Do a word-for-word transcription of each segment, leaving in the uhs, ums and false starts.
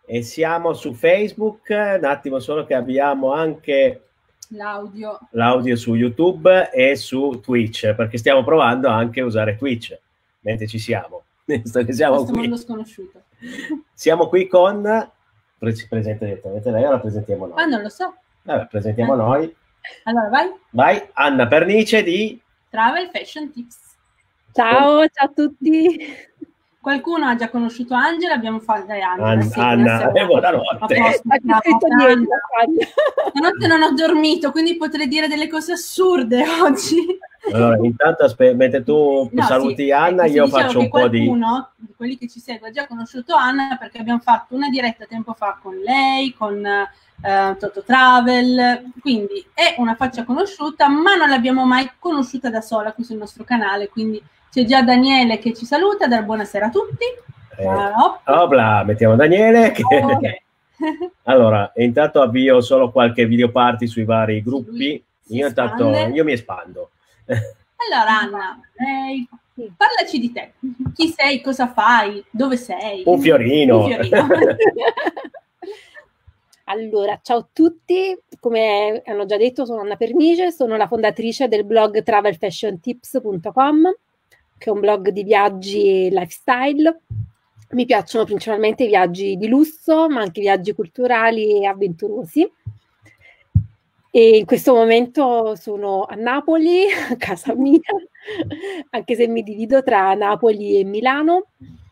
e siamo su Facebook, un attimo solo che abbiamo anche l'audio l'audio su YouTube e su Twitch, perché stiamo provando anche a usare Twitch mentre ci siamo. Visto che siamo questo qui. mondo sconosciuto. Siamo qui con si presenta direttamente lei o la presentiamo noi? Ah, non lo so. Vabbè, presentiamo ah. noi. Allora, vai. Vai, Anna Pernice di Travel Fashion Tips. Ciao, ciao a tutti. Qualcuno ha già conosciuto Angela, abbiamo fatto dai Angela. An- sì, Anna, e buonanotte. Stanotte non ho dormito, quindi potrei dire delle cose assurde oggi. Allora, intanto aspe- mentre tu no, saluti sì, Anna, ecco, io faccio un po' di... Qualcuno di quelli che ci segue ha già conosciuto Anna perché abbiamo fatto una diretta tempo fa con lei, con uh, Toto Travel, quindi è una faccia conosciuta, ma non l'abbiamo mai conosciuta da sola qui sul nostro canale, quindi c'è già Daniele che ci saluta, dar buonasera a tutti. Eh, opla, mettiamo Daniele. Che... Oh, okay. Allora, intanto avvio solo qualche video party sui vari gruppi. Sì, io intanto io mi espando. Allora Anna, eh, parlaci di te. Chi sei, cosa fai, dove sei? Un fiorino. Un fiorino. Allora, ciao a tutti, come hanno già detto sono Anna Pernice, sono la fondatrice del blog travel fashion tips punto com, che è un blog di viaggi e lifestyle. Mi piacciono principalmente i viaggi di lusso, ma anche i viaggi culturali e avventurosi. E in questo momento sono a Napoli, a casa mia, anche se mi divido tra Napoli e Milano.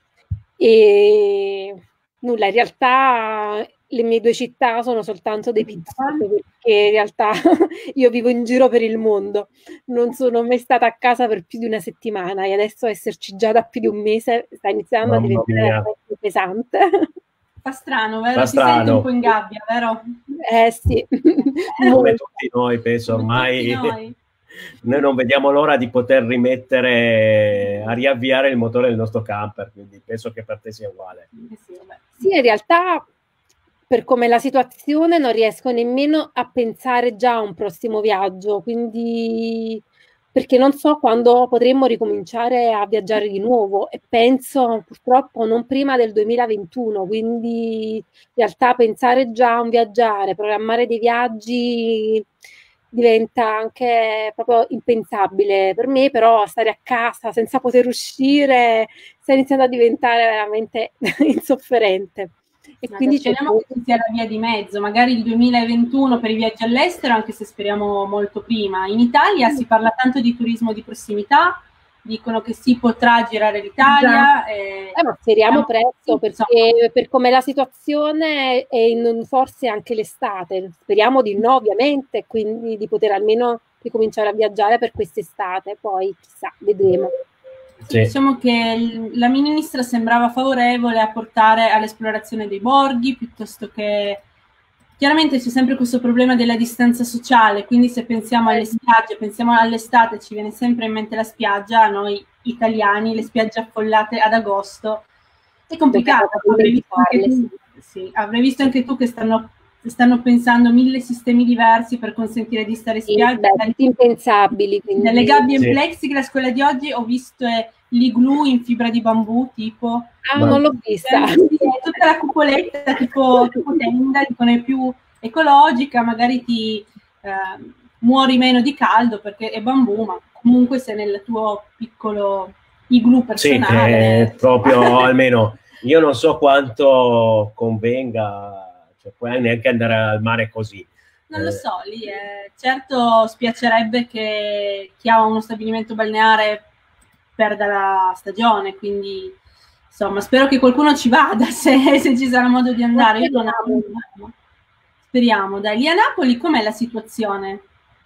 E nulla, in realtà le mie due città sono soltanto dei pizzate, perché in realtà io vivo in giro per il mondo, non sono mai stata a casa per più di una settimana e adesso esserci già da più di un mese sta iniziando Mamma a diventare pesante. Fa strano, vero? Fa Ti strano. senti un po' in gabbia, vero? Eh sì. Come tutti noi, penso, ormai noi. noi non vediamo l'ora di poter rimettere, a riavviare il motore del nostro camper, quindi penso che per te sia uguale. Sì, in realtà per come la situazione non riesco nemmeno a pensare già a un prossimo viaggio, quindi perché non so quando potremmo ricominciare a viaggiare di nuovo e penso purtroppo non prima del duemilaventuno, quindi in realtà pensare già a un viaggiare, programmare dei viaggi diventa anche proprio impensabile per me, però stare a casa senza poter uscire sta iniziando a diventare veramente insofferente. E ma quindi speriamo che ci sia la via di mezzo, magari il duemilaventuno per i viaggi all'estero, anche se speriamo molto prima. In Italia si parla tanto di turismo di prossimità, dicono che si potrà girare l'Italia. Eh, ma speriamo presto, perché per come la situazione è in forse anche l'estate. Speriamo di no, ovviamente, quindi di poter almeno ricominciare a viaggiare per quest'estate, poi chissà, vedremo. Sì, diciamo che la ministra sembrava favorevole a portare all'esplorazione dei borghi piuttosto che... Chiaramente c'è sempre questo problema della distanza sociale, quindi se pensiamo alle spiagge, pensiamo all'estate, ci viene sempre in mente la spiaggia, a noi italiani, le spiagge affollate ad agosto, è complicato. Avrei visto anche tu, sì, avrei visto anche tu che stanno, stanno pensando mille sistemi diversi per consentire di stare in spiaggia. Sì, impensabili. Quindi. Nelle gabbie in plexiglass, quella di oggi, ho visto l'igloo in fibra di bambù, tipo. Ah, ma non l'ho vista. Sì, tutta la cupoletta, tipo, tipo tenda, tipo, è più ecologica, magari ti eh, muori meno di caldo perché è bambù, ma comunque sei nel tuo piccolo igloo personale. Sì, proprio almeno io non so quanto convenga, cioè puoi neanche andare al mare così. Non lo so, lì è... certo spiacerebbe che chi ha uno stabilimento balneare perda la stagione, quindi insomma spero che qualcuno ci vada se, se ci sarà modo di andare. Io non ho... Speriamo, dai. Lì a Napoli com'è la situazione?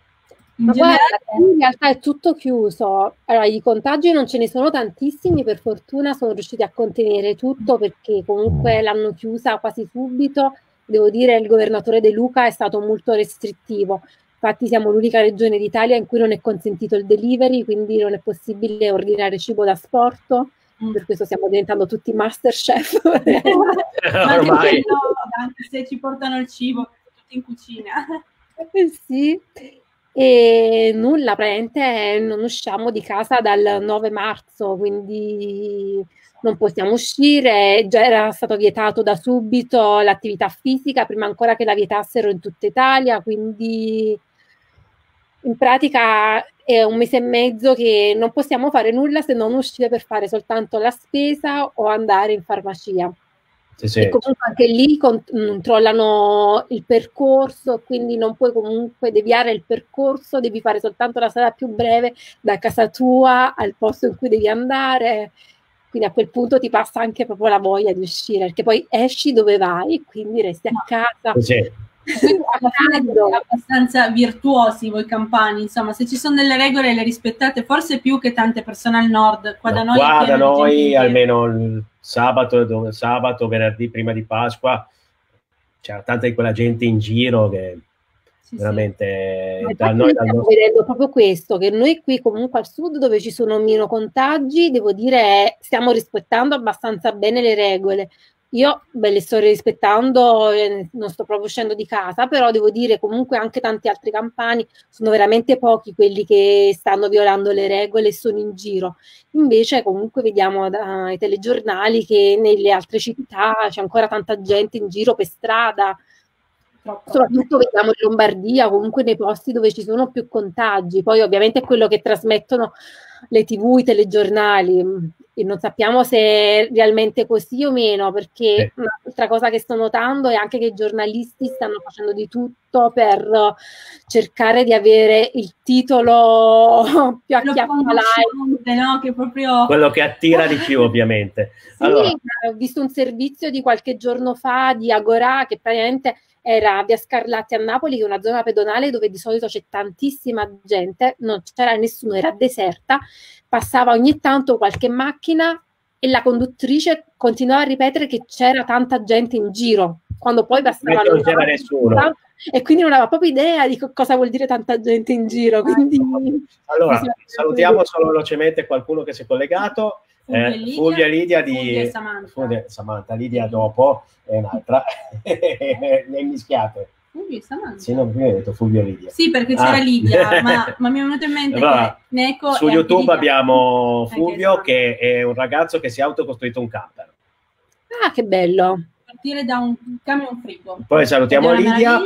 In Ma generale... guarda, in realtà è tutto chiuso. Allora, i contagi non ce ne sono tantissimi, per fortuna sono riusciti a contenere tutto perché comunque l'hanno chiusa quasi subito. Devo dire il governatore De Luca è stato molto restrittivo. Infatti siamo l'unica regione d'Italia in cui non è consentito il delivery, quindi non è possibile ordinare cibo da asporto. Mm. Per questo stiamo diventando tutti masterchef. Ormai. No, anche se ci portano il cibo, tutti in cucina. Eh sì. E nulla, praticamente non usciamo di casa dal nove marzo, quindi non possiamo uscire, già era stato vietato da subito l'attività fisica, prima ancora che la vietassero in tutta Italia, quindi in pratica è un mese e mezzo che non possiamo fare nulla se non uscire per fare soltanto la spesa o andare in farmacia. Sì, sì. E comunque anche lì controllano il percorso, quindi non puoi comunque deviare il percorso, devi fare soltanto la strada più breve da casa tua al posto in cui devi andare, quindi a quel punto ti passa anche proprio la voglia di uscire, perché poi esci dove vai, quindi resti a casa. Sì. Alla fine siete abbastanza virtuosi voi campani, insomma, se ci sono delle regole le rispettate, forse più che tante persone al nord. Qua no, da noi, qua da noi almeno il sabato, sabato, venerdì prima di Pasqua c'era tanta di quella gente in giro che sì, veramente sì. Da noi stiamo nostro... vedendo proprio questo, che noi qui comunque al sud dove ci sono meno contagi, devo dire stiamo rispettando abbastanza bene le regole. Io beh, le sto rispettando, eh, non sto proprio uscendo di casa, però devo dire comunque anche tanti altri campani, sono veramente pochi quelli che stanno violando le regole e sono in giro. Invece comunque vediamo dai telegiornali che nelle altre città c'è ancora tanta gente in giro per strada, soprattutto vediamo in Lombardia, comunque nei posti dove ci sono più contagi. Poi ovviamente è quello che trasmettono le tivù, i telegiornali, e non sappiamo se è realmente così o meno, perché eh. un'altra cosa che sto notando è anche che i giornalisti stanno facendo di tutto per cercare di avere il titolo più acchiappalante, no? Che proprio... quello che attira di più ovviamente. Sì, allora... ho visto un servizio di qualche giorno fa di Agorà che praticamente era via Scarlatti a Napoli, che è una zona pedonale dove di solito c'è tantissima gente, non c'era nessuno, era deserta, passava ogni tanto qualche macchina e la conduttrice continuava a ripetere che c'era tanta gente in giro, quando poi passava non c'era nessuno. E quindi non aveva proprio idea di cosa vuol dire tanta gente in giro. Quindi... Allora, salutiamo solo velocemente qualcuno che si è collegato. Fulvio e Lidia di Fulvio e Samantha. Fulvio, Samantha, Lidia dopo è un'altra. Le mischiate. Fulvio e Samantha. Sì, non prima ho detto Fulvio e Lidia. Sì, perché c'era ah. Lidia, ma, ma mi è venuto in mente allora, che Neco su YouTube abbiamo Fulvio che è un ragazzo che si è autocostruito un camper. Ah, che bello. Partire da un camion frigo. Poi salutiamo Lidia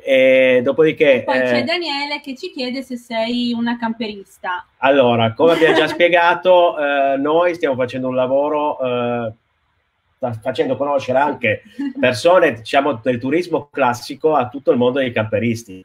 e dopodiché e poi eh, c'è Daniele che ci chiede se sei una camperista. Allora, come abbiamo già spiegato, eh, noi stiamo facendo un lavoro eh, facendo conoscere anche persone, diciamo, del turismo classico a tutto il mondo dei camperisti,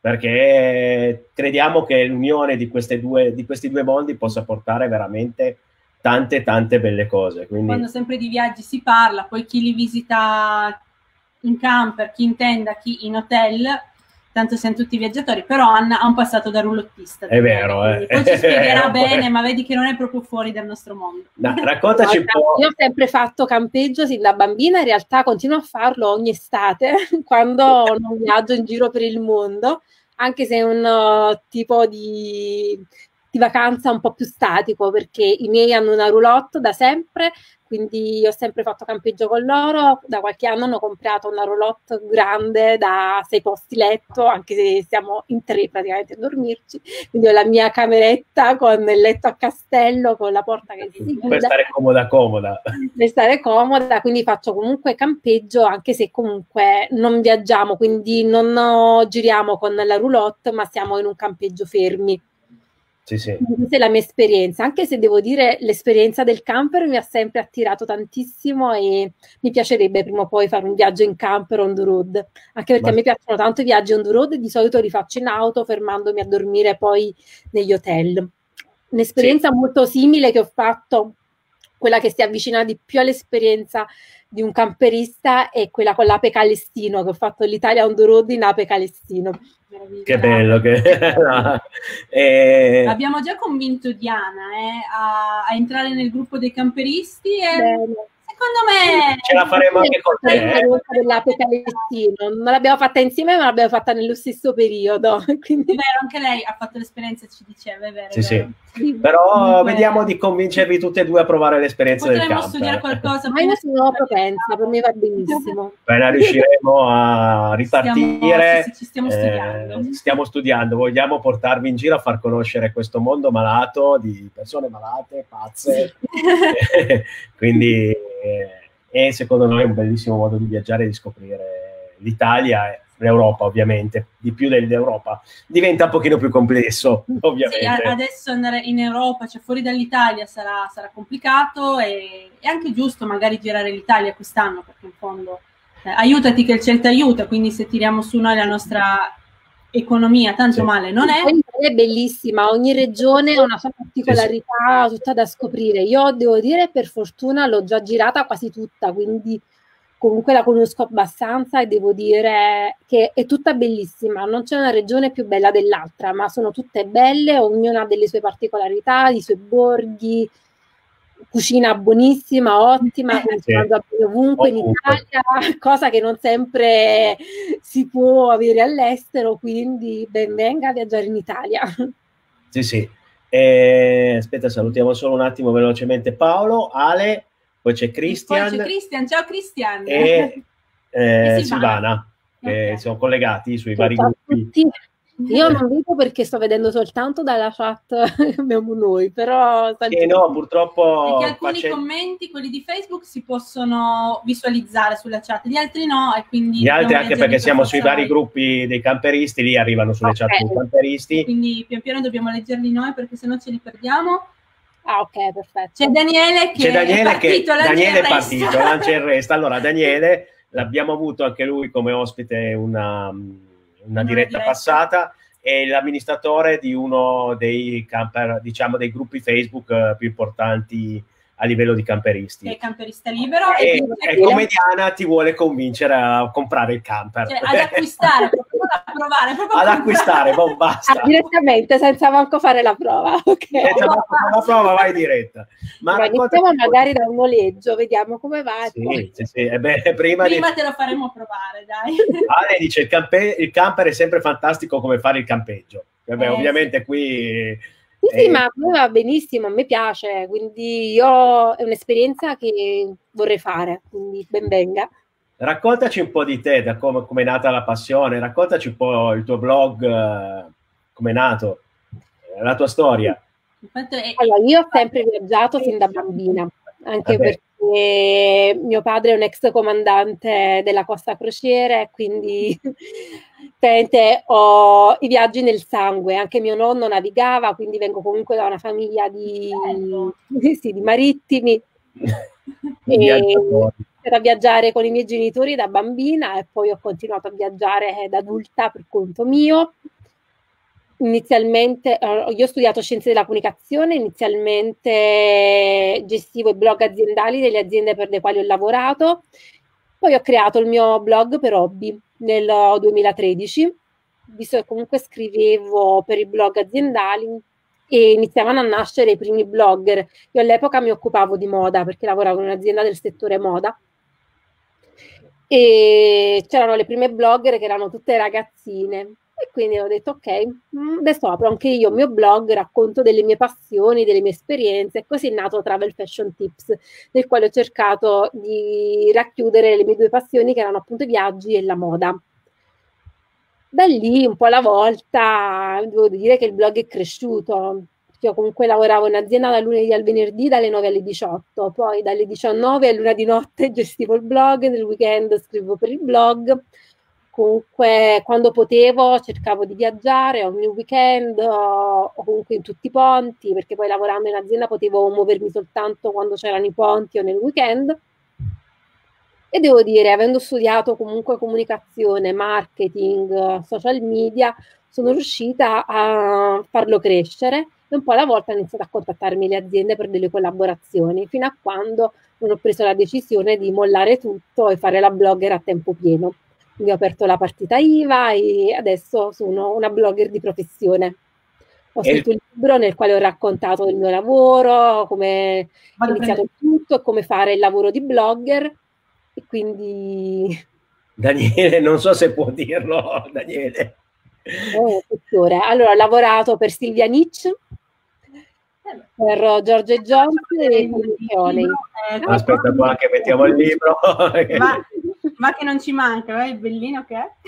perché crediamo che l'unione di queste due di questi due mondi possa portare veramente tante tante belle cose. Quindi... Quando sempre di viaggi si parla, poi chi li visita in camper, chi in tenda, chi in hotel, tanto siamo tutti viaggiatori, però Anna ha un passato da roulottista. È vero, eh. Poi ci spiegherà bene, ma vedi che non è proprio fuori dal nostro mondo. No, raccontaci un po'. Io ho sempre fatto campeggio sin da bambina, in realtà continuo a farlo ogni estate, quando non viaggio in giro per il mondo, anche se è un uh, tipo di... di vacanza un po' più statico, perché i miei hanno una roulotte da sempre, quindi ho sempre fatto campeggio con loro. Da qualche anno hanno comprato una roulotte grande da sei posti letto, anche se siamo in tre praticamente a dormirci, quindi ho la mia cameretta con il letto a castello, con la porta che si chiude. Per stare comoda comoda. Per stare comoda, quindi faccio comunque campeggio, anche se comunque non viaggiamo, quindi non giriamo con la roulotte, ma siamo in un campeggio fermi. Sì, sì. Questa è la mia esperienza, anche se devo dire l'esperienza del camper mi ha sempre attirato tantissimo e mi piacerebbe prima o poi fare un viaggio in camper on the road, anche perché Ma... a me piacciono tanto i viaggi on the road e di solito li faccio in auto fermandomi a dormire poi negli hotel. Un'esperienza sì. molto simile che ho fatto, quella che si avvicina di più all'esperienza di un camperista, è quella con l'Ape Calestino, che ho fatto l'Italia on the road in Ape Calestino. Che bello che e... abbiamo già convinto Diana eh, a, a entrare nel gruppo dei camperisti e Bene. secondo me ce la faremo anche con te. Eh? Dell'Ape Calestino. Non l'abbiamo fatta insieme, ma l'abbiamo fatta nello stesso periodo. Quindi... È vero, anche lei ha fatto l'esperienza, ci diceva, è vero. Sì, è vero. sì. Sì. Però comunque... vediamo di convincervi tutte e due a provare l'esperienza del camper. Potremmo studiare qualcosa. Ma io sono propensa, per me va benissimo. Appena riusciremo a ripartire, stiamo, sì, sì, ci stiamo studiando. Eh, stiamo studiando, vogliamo portarvi in giro a far conoscere questo mondo malato di persone malate, pazze. Quindi eh, è secondo noi un bellissimo modo di viaggiare e di scoprire l'Italia e l'Europa, ovviamente, di più dell'Europa. Diventa un pochino più complesso, ovviamente. Sì, adesso andare in Europa, cioè fuori dall'Italia, sarà, sarà complicato e è anche giusto magari girare l'Italia quest'anno, perché in fondo eh, aiutati che il cielo ti aiuta, quindi se tiriamo su noi la nostra economia, tanto sì. male non è. È bellissima, ogni regione ha una sua particolarità, sì, sì. tutta da scoprire. Io devo dire, per fortuna l'ho già girata quasi tutta, quindi comunque la conosco abbastanza e devo dire che è tutta bellissima. Non c'è una regione più bella dell'altra, ma sono tutte belle, ognuna ha delle sue particolarità, i suoi borghi, cucina buonissima, ottima, sì. ovunque in Italia, cosa che non sempre si può avere all'estero, quindi ben venga a viaggiare in Italia. Sì, sì. Eh, aspetta, salutiamo solo un attimo velocemente Paolo, Ale, poi c'è Christian. Poi c'è Christian, ciao Christian. E, eh, e Silvana, Silvana che okay. sono collegati sui ciao, vari ciao gruppi. Io non vedo perché sto vedendo soltanto dalla chat che abbiamo noi, però... Eh no, purtroppo... Perché alcuni facendo... commenti, quelli di Facebook, si possono visualizzare sulla chat, gli altri no, e quindi... Gli altri anche perché siamo sui vari gruppi dei camperisti, lì arrivano sulle okay. chat dei camperisti. Quindi pian piano dobbiamo leggerli noi perché sennò ce li perdiamo. Ah, ok, perfetto. C'è Daniele che C'è Daniele è partito, che Daniele è partito, lancia il resto. Allora, Daniele, l'abbiamo avuto anche lui come ospite una... una diretta, diretta passata, è l'amministratore di uno dei camper, diciamo dei gruppi Facebook uh, più importanti a livello di camperisti. È camperista libero e, e, e come Diana ti vuole convincere a comprare il camper. Cioè, ad acquistare, proprio a provare. Proprio ad acquistare, boh, basta. Ah, direttamente, senza manco fare la prova. Okay. Senza manco fare la prova, vai diretta. Ma Beh, iniziamo magari da un noleggio, vediamo come va. Sì, sì, sì. E beh, prima prima di... te lo faremo provare, dai. Ale dice, il, campe... il camper è sempre fantastico come fare il campeggio. Vabbè, eh, ovviamente sì. qui... Sì, sì, eh, ma a me va benissimo, a me piace, quindi io è un'esperienza che vorrei fare, quindi ben venga. Raccontaci un po' di te, da come è nata la passione, raccontaci un po' il tuo blog, uh, come è nato, la tua storia. Allora, io ho sempre viaggiato fin da bambina, anche Vabbè. perché mio padre è un ex comandante della Costa Crociere, quindi ho i viaggi nel sangue. Anche mio nonno navigava, quindi vengo comunque da una famiglia di, sì, di marittimi. E per viaggiare con i miei genitori da bambina e poi ho continuato a viaggiare da adulta per conto mio. Inizialmente io ho studiato scienze della comunicazione, inizialmente gestivo i blog aziendali delle aziende per le quali ho lavorato, poi ho creato il mio blog per hobby nel duemilatredici, visto che comunque scrivevo per i blog aziendali e iniziavano a nascere i primi blogger. Io all'epoca mi occupavo di moda perché lavoravo in un'azienda del settore moda e c'erano le prime blogger che erano tutte ragazzine. E quindi ho detto, ok, adesso apro anche io il mio blog, racconto delle mie passioni, delle mie esperienze, e così è nato Travel Fashion Tips, nel quale ho cercato di racchiudere le mie due passioni, che erano appunto i viaggi e la moda. Da lì, un po' alla volta, devo dire che il blog è cresciuto. Io comunque lavoravo in azienda dal lunedì al venerdì, dalle nove alle diciotto, poi dalle diciannove all'una di notte gestivo il blog, nel weekend scrivo per il blog. Comunque quando potevo cercavo di viaggiare ogni weekend o comunque in tutti i ponti, perché poi lavorando in azienda potevo muovermi soltanto quando c'erano i ponti o nel weekend. E devo dire, avendo studiato comunque comunicazione, marketing, social media, sono riuscita a farlo crescere e un po' alla volta ho iniziato a contattarmi le aziende per delle collaborazioni, fino a quando non ho preso la decisione di mollare tutto e fare la blogger a tempo pieno. Quindi ho aperto la partita I V A e adesso sono una blogger di professione. Ho scritto e... un libro nel quale ho raccontato il mio lavoro, come ho iniziato tutto e come fare il lavoro di blogger, e quindi... Daniele, non so se può dirlo, Daniele. Oh, allora, ho lavorato per Silvia Nietzsche, per Giorgio Jones e Comunioni. Eh, Aspetta, poi che mettiamo il libro. Ma, ma che non ci manca, è bellino che è.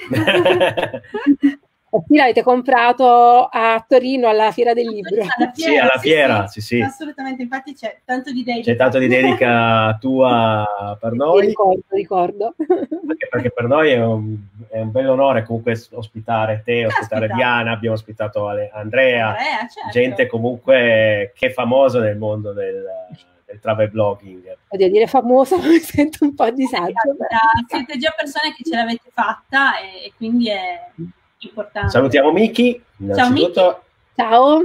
Sì, l'avete comprato a Torino alla Fiera del Libro. Alla fiera, sì, alla fiera, sì, sì, sì. Assolutamente, infatti c'è tanto di dedica. C'è tanto di dedica tua per noi. Ricordo, ricordo. Anche perché per noi è un, è un bel onore comunque ospitare te, ospitare Aspetta. Diana, abbiamo ospitato Andrea, Andrea certo. Gente comunque che è famosa nel mondo del, del travel blogging. Voglio dire famosa, mi sento un po' a disagio. Siete già persone che ce l'avete fatta e, e quindi è... importante. Salutiamo Miki. Ciao Miki. Ciao.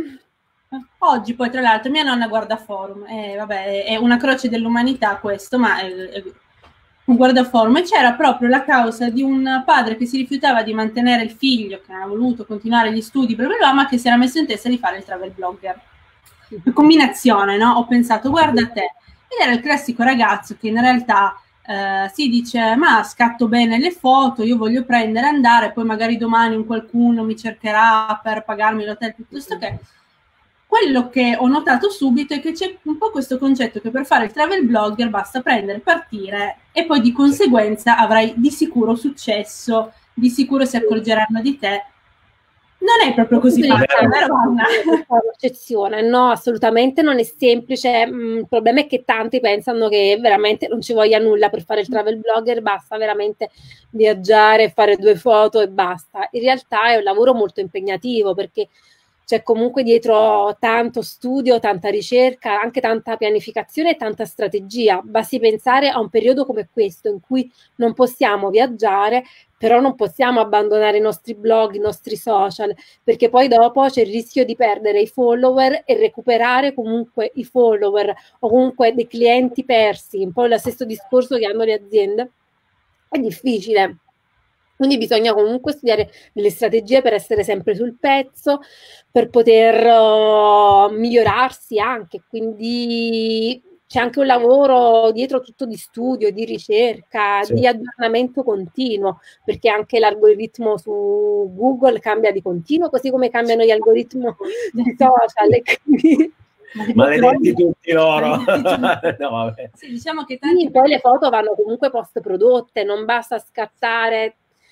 Oggi poi tra l'altro mia nonna guarda forum, eh, vabbè, è una croce dell'umanità questo, ma è, è un guarda forum, e c'era proprio la causa di un padre che si rifiutava di mantenere il figlio, che non ha voluto continuare gli studi, bla bla bla, ma che si era messo in testa di fare il travel blogger. Una combinazione, no? Ho pensato, guarda te, ed era il classico ragazzo che in realtà Uh, si dice, ma scatto bene le foto, io voglio prendere, andare, poi magari domani un qualcuno mi cercherà per pagarmi l'hotel, piuttosto che... Quello che ho notato subito è che c'è un po' questo concetto che per fare il travel blogger basta prendere, partire e poi di conseguenza avrai di sicuro successo, di sicuro si accorgeranno di te. Non è proprio così facile, vero? Un'eccezione, no, assolutamente non è semplice. Il problema è che tanti pensano che veramente non ci voglia nulla per fare il travel blogger, basta veramente viaggiare, fare due foto e basta. In realtà è un lavoro molto impegnativo, perché c'è comunque dietro tanto studio, tanta ricerca, anche tanta pianificazione e tanta strategia. Basti pensare a un periodo come questo in cui non possiamo viaggiare, però non possiamo abbandonare i nostri blog, i nostri social, perché poi dopo c'è il rischio di perdere i follower e recuperare comunque i follower o comunque dei clienti persi, un po' lo stesso discorso che hanno le aziende. È difficile. Quindi bisogna comunque studiare delle strategie per essere sempre sul pezzo, per poter uh, migliorarsi anche, quindi c'è anche un lavoro dietro tutto di studio, di ricerca, sì. Di aggiornamento continuo, perché anche l'algoritmo su Google cambia di continuo, così come cambiano gli algoritmi di social. E quindi... Maledetti tutti loro. No, vabbè. Sì, diciamo che tanti... Sì, poi le foto vanno comunque post prodotte, non basta scattare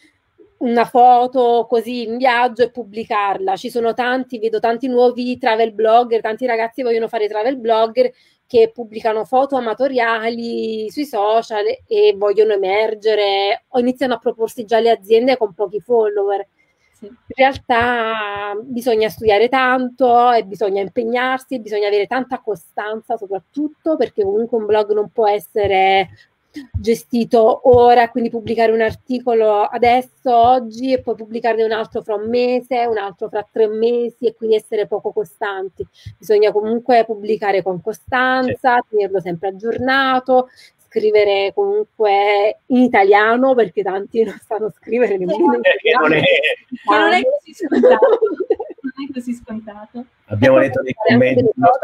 una foto così in viaggio e pubblicarla. Ci sono tanti, vedo tanti nuovi travel blogger, tanti ragazzi vogliono fare travel blogger che pubblicano foto amatoriali sui social e vogliono emergere o iniziano a proporsi già le aziende con pochi follower. Sì. In realtà bisogna studiare tanto e bisogna impegnarsi, bisogna avere tanta costanza soprattutto, perché comunque un blog non può essere gestito ora, quindi pubblicare un articolo adesso, oggi, e poi pubblicarne un altro fra un mese, un altro fra tre mesi, e quindi essere poco costanti. Bisogna comunque pubblicare con costanza, sì. Tenerlo sempre aggiornato, scrivere comunque in italiano, perché tanti non sanno scrivere nemmeno in italiano. Non è, non è così scontato. Non è così scontato. Abbiamo letto dei commenti.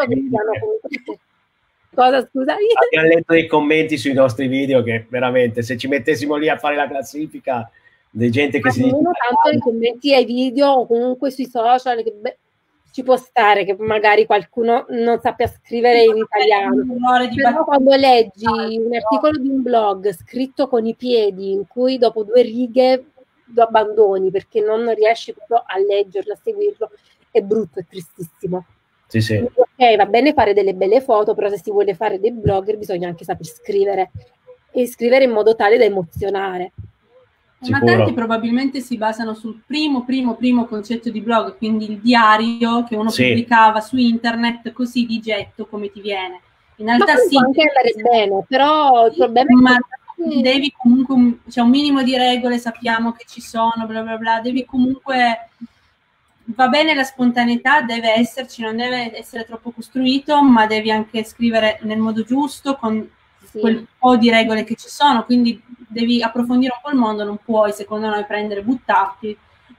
Cosa, scusa? Abbiamo letto dei commenti sui nostri video che veramente, se ci mettessimo lì a fare la classifica di gente che Ma si dice tanto i commenti ai video o comunque sui social, che beh, ci può stare che magari qualcuno non sappia scrivere in italiano, però quando leggi un articolo di un blog scritto con i piedi, in cui dopo due righe lo abbandoni perché non riesci proprio a leggerlo, a seguirlo, è brutto, è tristissimo. Sì, sì. Ok, va bene fare delle belle foto, però se si vuole fare dei blogger bisogna anche saper scrivere e scrivere in modo tale da emozionare. Ma tanti probabilmente si basano sul primo, primo, primo concetto di blog, quindi il diario che uno sì. pubblicava su internet così di getto come ti viene. In realtà sì, può anche andare bene, però il problema è ma che devi comunque, c'è cioè un minimo di regole, sappiamo che ci sono, bla bla bla, devi comunque... Va bene la spontaneità, deve esserci, non deve essere troppo costruito, ma devi anche scrivere nel modo giusto, con sì. quel po' di regole che ci sono, quindi devi approfondire un po' il mondo, non puoi, secondo noi, prendere, buttarti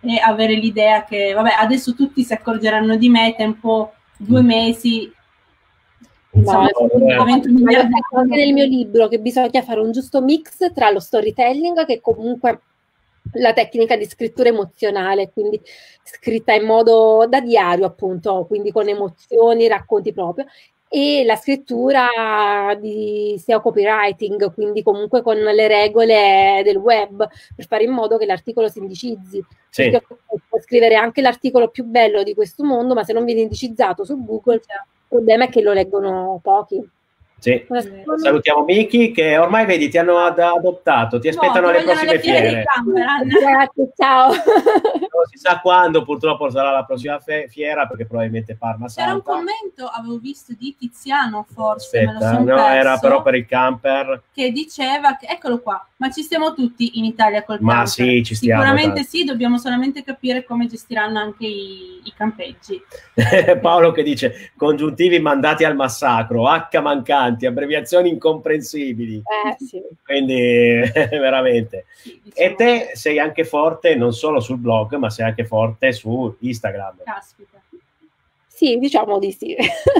e avere l'idea che, vabbè, adesso tutti si accorgeranno di me, tempo due mesi. Insomma, no, anche nel mio libro che bisogna fare un giusto mix tra lo storytelling, che comunque la tecnica di scrittura emozionale, quindi scritta in modo da diario, appunto, quindi con emozioni, racconti proprio, e la scrittura di S E O copywriting, quindi comunque con le regole del web, per fare in modo che l'articolo si indicizzi. Sì. Perché puoi scrivere anche l'articolo più bello di questo mondo, ma se non viene indicizzato su Google, il problema è che lo leggono pochi. Sì. Salutiamo Miki, che ormai vedi ti hanno ad adottato, ti aspettano no, alle prossime fiere. Grazie, ciao. Non si sa quando, purtroppo sarà la prossima fiera, perché probabilmente Parma Santa. C'era un commento, avevo visto, di Tiziano, forse, Aspetta, me lo son no, perso, era però per il camper. Che diceva, che, eccolo qua, ma ci stiamo tutti in Italia col ma camper. Sì, ci stiamo. Sicuramente tanto. Sì, dobbiamo solamente capire come gestiranno anche i, i campeggi. Paolo che dice, congiuntivi mandati al massacro, H mancanti, abbreviazioni incomprensibili. Eh, sì. Quindi veramente. Sì, diciamo. E te sei anche forte non solo sul blog, ma sei anche forte su Instagram. Caspita. Sì, diciamo di sì.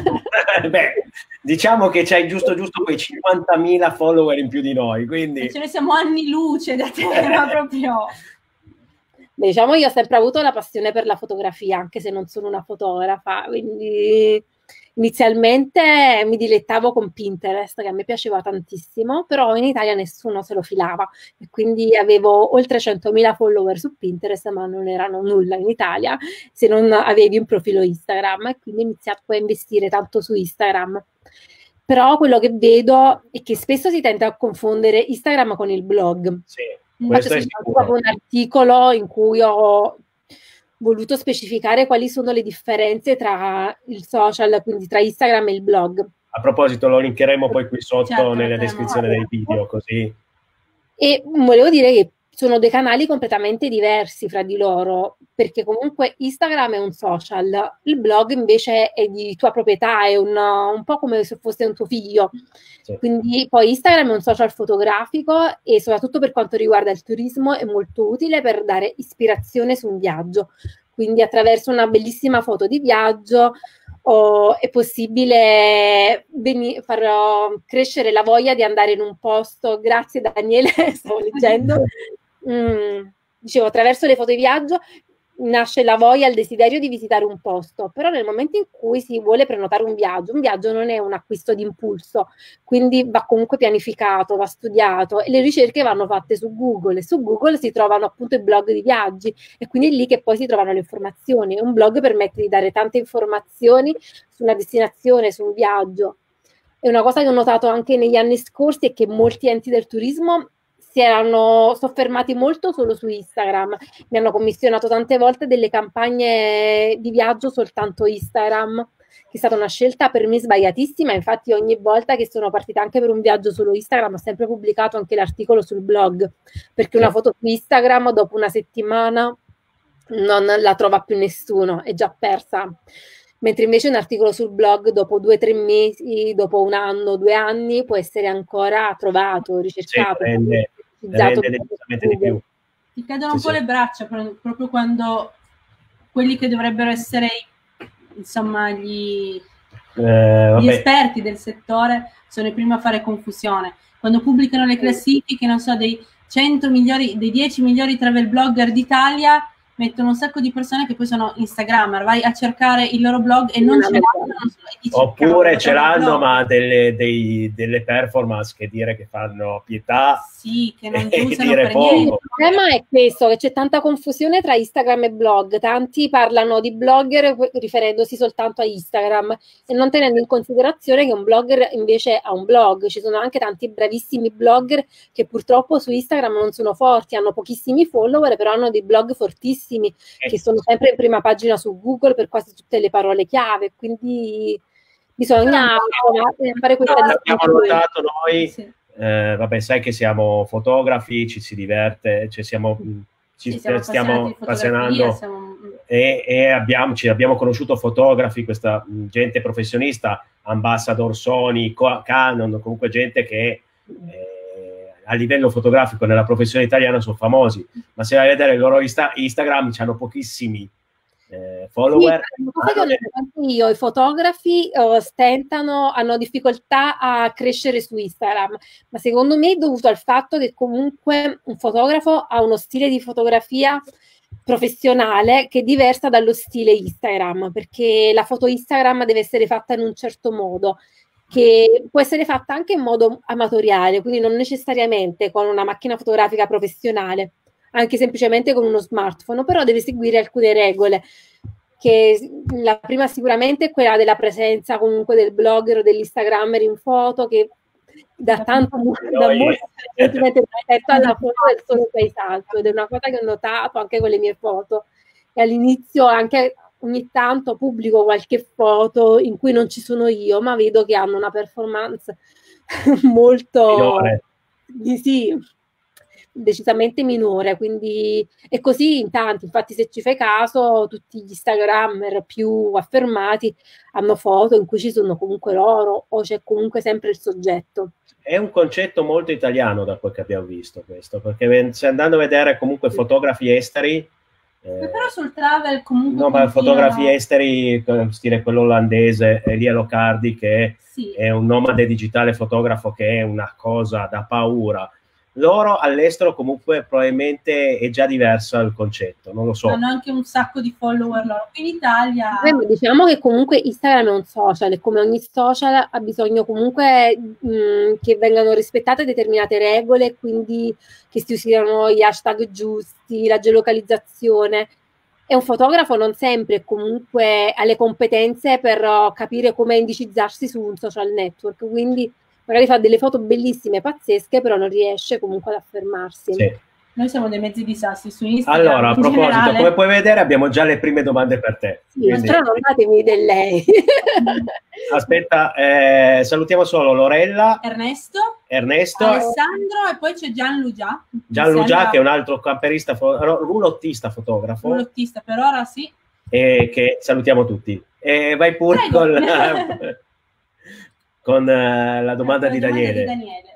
Beh, diciamo che c'hai giusto giusto quei cinquantamila follower in più di noi, quindi... E ce ne siamo anni luce da te, ma proprio... Beh, diciamo, io ho sempre avuto la passione per la fotografia, anche se non sono una fotografa, quindi inizialmente mi dilettavo con Pinterest, che a me piaceva tantissimo, però in Italia nessuno se lo filava, e quindi avevo oltre centomila follower su Pinterest, ma non erano nulla in Italia se non avevi un profilo Instagram, e quindi ho iniziato a investire tanto su Instagram. Però quello che vedo è che spesso si tende a confondere Instagram con il blog. Sì. Questo è proprio un articolo in cui ho voluto specificare quali sono le differenze tra il social, quindi tra Instagram e il blog. A proposito, lo linkeremo poi qui sotto, certo, nella descrizione dei video, così. E volevo dire che sono due canali completamente diversi fra di loro, perché comunque Instagram è un social, il blog invece è di tua proprietà, è un, un po' come se fosse un tuo figlio. Sì. Quindi poi Instagram è un social fotografico e soprattutto per quanto riguarda il turismo è molto utile per dare ispirazione su un viaggio. Quindi attraverso una bellissima foto di viaggio oh, è possibile veni- far uh, crescere la voglia di andare in un posto. Grazie Daniele, stavo leggendo. Mm, dicevo, attraverso le foto di viaggio nasce la voglia, il desiderio di visitare un posto, però nel momento in cui si vuole prenotare un viaggio, un viaggio non è un acquisto d'impulso, quindi va comunque pianificato, va studiato, e le ricerche vanno fatte su Google, e su Google si trovano appunto i blog di viaggi, e quindi è lì che poi si trovano le informazioni. Un blog permette di dare tante informazioni su una destinazione, su un viaggio. E una cosa che ho notato anche negli anni scorsi è che molti enti del turismo si erano soffermati molto solo su Instagram, mi hanno commissionato tante volte delle campagne di viaggio soltanto Instagram, che è stata una scelta per me sbagliatissima. Infatti ogni volta che sono partita anche per un viaggio solo Instagram ho sempre pubblicato anche l'articolo sul blog, perché una foto su Instagram dopo una settimana non la trova più nessuno, è già persa. Mentre invece un articolo sul blog dopo due o tre mesi, dopo un anno, due anni, può essere ancora trovato, ricercato. Sì, rende, rende decisamente di più. Ti cadono sì, un po' sì. le braccia proprio quando quelli che dovrebbero essere, insomma, gli, eh, gli esperti del settore sono i primi a fare confusione. Quando pubblicano le classifiche, non so, dei cento migliori, dei dieci migliori travel blogger d'Italia, mettono un sacco di persone che poi sono Instagrammer, vai a cercare il loro blog e non ce l'hanno. Oppure ce l'hanno, ma delle, dei, delle performance che dire che fanno pietà, sì, che non e usano dire per poco. niente. Il problema è questo, che c'è tanta confusione tra Instagram e blog. Tanti parlano di blogger riferendosi soltanto a Instagram e non tenendo in considerazione che un blogger invece ha un blog. Ci sono anche tanti bravissimi blogger che purtroppo su Instagram non sono forti, hanno pochissimi follower, però hanno dei blog fortissimi che sono sempre in prima pagina su Google per quasi tutte le parole chiave, quindi bisogna fare questa no, distinzione. Abbiamo notato noi, sì. eh, vabbè, sai che siamo fotografi, ci si diverte, cioè siamo, ci sì, siamo stiamo appassionando siamo... e, e abbiamo, ci abbiamo conosciuto fotografi, questa gente professionista, Ambassador, Sony, Canon, comunque gente che eh, a livello fotografico nella professione italiana sono famosi, ma se vai a vedere il loro Insta Instagram hanno pochissimi eh, follower. Sì, io, i fotografi oh, stentano, hanno difficoltà a crescere su Instagram, ma secondo me è dovuto al fatto che comunque un fotografo ha uno stile di fotografia professionale che è diversa dallo stile Instagram, perché la foto Instagram deve essere fatta in un certo modo, che può essere fatta anche in modo amatoriale, quindi non necessariamente con una macchina fotografica professionale, anche semplicemente con uno smartphone, però deve seguire alcune regole, che la prima sicuramente è quella della presenza comunque del blogger o dell'instagrammer in foto, che da tanto da molto rispetto alla foto del solo paesaggio, ed è una cosa che ho notato anche con le mie foto, e all'inizio anche ogni tanto pubblico qualche foto in cui non ci sono io, ma vedo che hanno una performance molto di sì, decisamente minore, quindi è così in tanti. Infatti, se ci fai caso, tutti gli instagrammer più affermati hanno foto in cui ci sono comunque loro, o c'è comunque sempre il soggetto. È un concetto molto italiano da quel che abbiamo visto questo, perché se andando a vedere comunque fotografi esteri, Eh, però sul travel comunque no, ma fotografi esteri stile quello olandese, Elia Locardi, che sì. È un nomade digitale fotografo, che è una cosa da paura. Loro all'estero comunque probabilmente è già diverso il concetto, non lo so. Hanno anche un sacco di follower loro. In Italia eh, diciamo che comunque Instagram è un social, e come ogni social ha bisogno comunque mh, che vengano rispettate determinate regole, quindi che si usino gli hashtag giusti, la geolocalizzazione. E un fotografo non sempre comunque ha le competenze per capire come indicizzarsi su un social network, quindi magari fa delle foto bellissime, pazzesche, però non riesce comunque ad affermarsi. Sì. Noi siamo dei mezzi di sassi su Instagram. Allora, a proposito, generale... come puoi vedere, abbiamo già le prime domande per te. Sì, quindi... non datemi del lei. Aspetta, eh, salutiamo solo Lorella, Ernesto, Ernesto, Alessandro, e poi c'è Gianlugia. Gianlugia, che è un altro camperista, fo- rulottista fotografo. Rulottista, per ora sì. E che salutiamo tutti. E vai pure Prego. con... La... con uh, la domanda, di, domanda Daniele. di Daniele.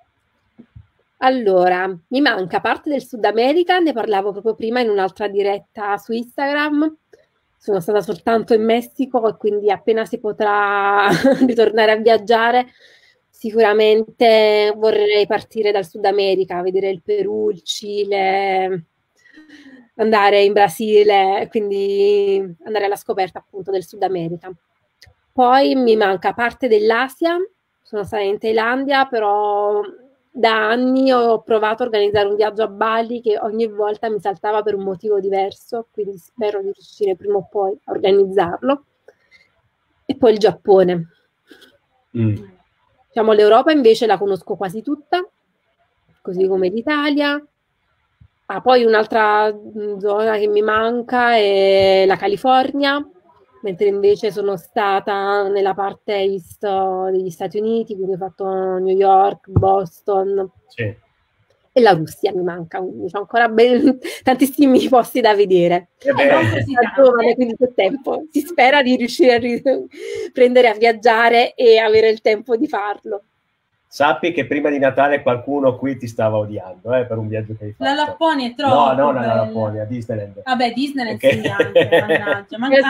Allora, mi manca parte del Sud America, ne parlavo proprio prima in un'altra diretta su Instagram. Sono stata soltanto in Messico, e quindi appena si potrà ritornare a viaggiare, sicuramente vorrei partire dal Sud America, vedere il Perù, il Cile, andare in Brasile, quindi andare alla scoperta appunto del Sud America. Poi mi manca parte dell'Asia, sono stata in Thailandia, però da anni ho provato a organizzare un viaggio a Bali che ogni volta mi saltava per un motivo diverso, quindi spero di riuscire prima o poi a organizzarlo. E poi il Giappone. Mm. Diciamo, l'Europa invece la conosco quasi tutta, così come l'Italia. Ah, poi un'altra zona che mi manca è la California, mentre invece sono stata nella parte est degli Stati Uniti, quindi ho fatto New York, Boston, sì. E la Russia mi manca, quindi c'ho ancora ben, tantissimi posti da vedere. Eh beh. Giovane, quindi c'è tempo. Si spera di riuscire a riprendere a viaggiare e avere il tempo di farlo. Sappi che prima di Natale qualcuno qui ti stava odiando eh, per un viaggio che hai fatto. La Lapponia è troppo No, non bella. La Lapponia, Disneyland. Vabbè, Disneyland okay. Sì, anche, mannaggia. Manca,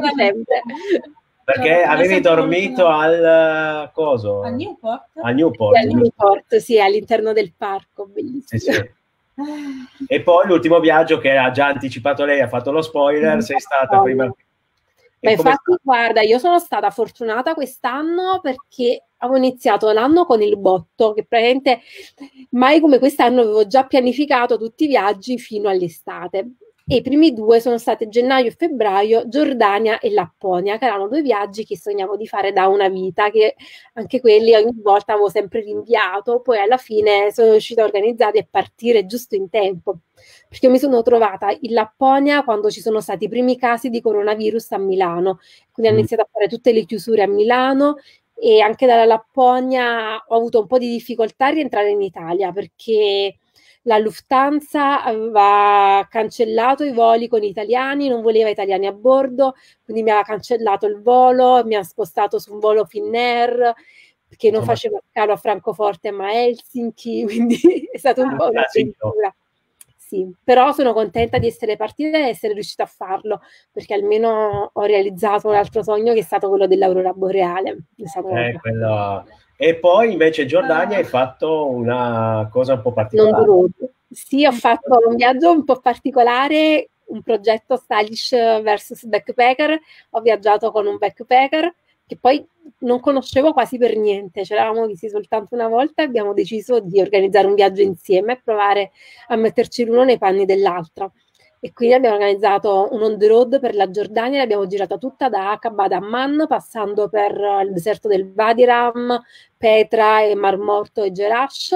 perché no, avevi dormito al coso? A Newport? A Newport, sì, a Newport, sì, all'interno del parco, bellissimo. Sì, sì. E poi l'ultimo viaggio che ha già anticipato lei, ha fatto lo spoiler, sei stata prima... Ma infatti, guarda, io sono stata fortunata quest'anno perché avevo iniziato l'anno con il botto, che praticamente mai come quest'anno avevo già pianificato tutti i viaggi fino all'estate. E i primi due sono stati gennaio e febbraio, Giordania e Lapponia, che erano due viaggi che sognavo di fare da una vita, che anche quelli ogni volta avevo sempre rinviato, poi alla fine sono riuscita a organizzarli e partire giusto in tempo, perché mi sono trovata in Lapponia quando ci sono stati i primi casi di coronavirus a Milano, quindi hanno iniziato a fare tutte le chiusure a Milano, e anche dalla Lapponia ho avuto un po' di difficoltà a rientrare in Italia, perché la Lufthansa aveva cancellato i voli con gli italiani, non voleva italiani a bordo, quindi mi aveva cancellato il volo, mi ha spostato su un volo Finnair, perché non facevo scalo a Francoforte ma a Helsinki, quindi è stato un po' un'avventura. Sì, però sono contenta di essere partita e essere riuscita a farlo, perché almeno ho realizzato un altro sogno che è stato quello dell'aurora boreale. È stato eh, quello... E poi invece in Giordania hai fatto una cosa un po' particolare. Sì, ho fatto un viaggio un po' particolare, un progetto stylish versus backpacker. Ho viaggiato con un backpacker che poi non conoscevo quasi per niente, ci eravamo visti soltanto una volta e abbiamo deciso di organizzare un viaggio insieme e provare a metterci l'uno nei panni dell'altro. E quindi abbiamo organizzato un on the road per la Giordania, l'abbiamo girata tutta da Aqaba ad Amman, passando per il deserto del Wadi Rum, Petra e Mar Morto e Jerash,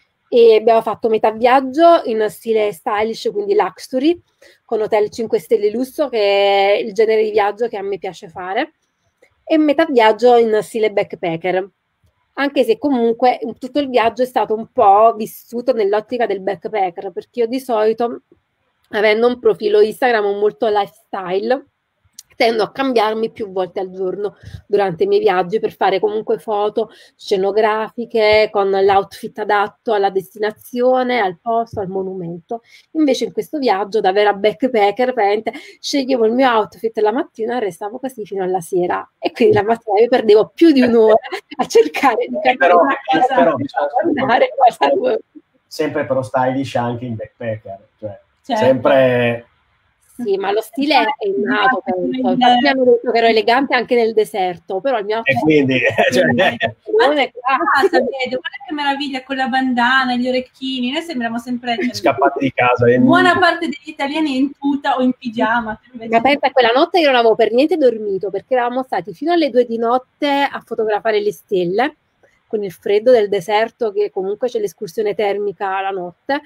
e abbiamo fatto metà viaggio in stile stylish, quindi luxury, con hotel cinque stelle lusso, che è il genere di viaggio che a me piace fare, e metà viaggio in stile backpacker, anche se comunque tutto il viaggio è stato un po' vissuto nell'ottica del backpacker, perché io di solito, avendo un profilo Instagram molto lifestyle, tendo a cambiarmi più volte al giorno durante i miei viaggi per fare comunque foto scenografiche con l'outfit adatto alla destinazione, al posto, al monumento. Invece in questo viaggio da vera backpacker sceglievo il mio outfit la mattina e restavo così fino alla sera, e quindi la mattina io perdevo più di un'ora a cercare di capire però, una cosa, però, andare, cosa sempre però stylish anche in backpacker, cioè certo. sempre... Sì, ma lo stile è nato, penso. Infatti mi hanno detto che ero elegante anche nel deserto, però il mio e quindi cioè, non è casa, vedo, guarda che meraviglia con la bandana, gli orecchini, noi sembriamo sempre scappati di casa. Buona parte degli italiani è in tuta o in pigiama. Ma pensa, quella notte io non avevo per niente dormito, perché eravamo stati fino alle due di notte a fotografare le stelle, con il freddo del deserto, che comunque c'è l'escursione termica la notte.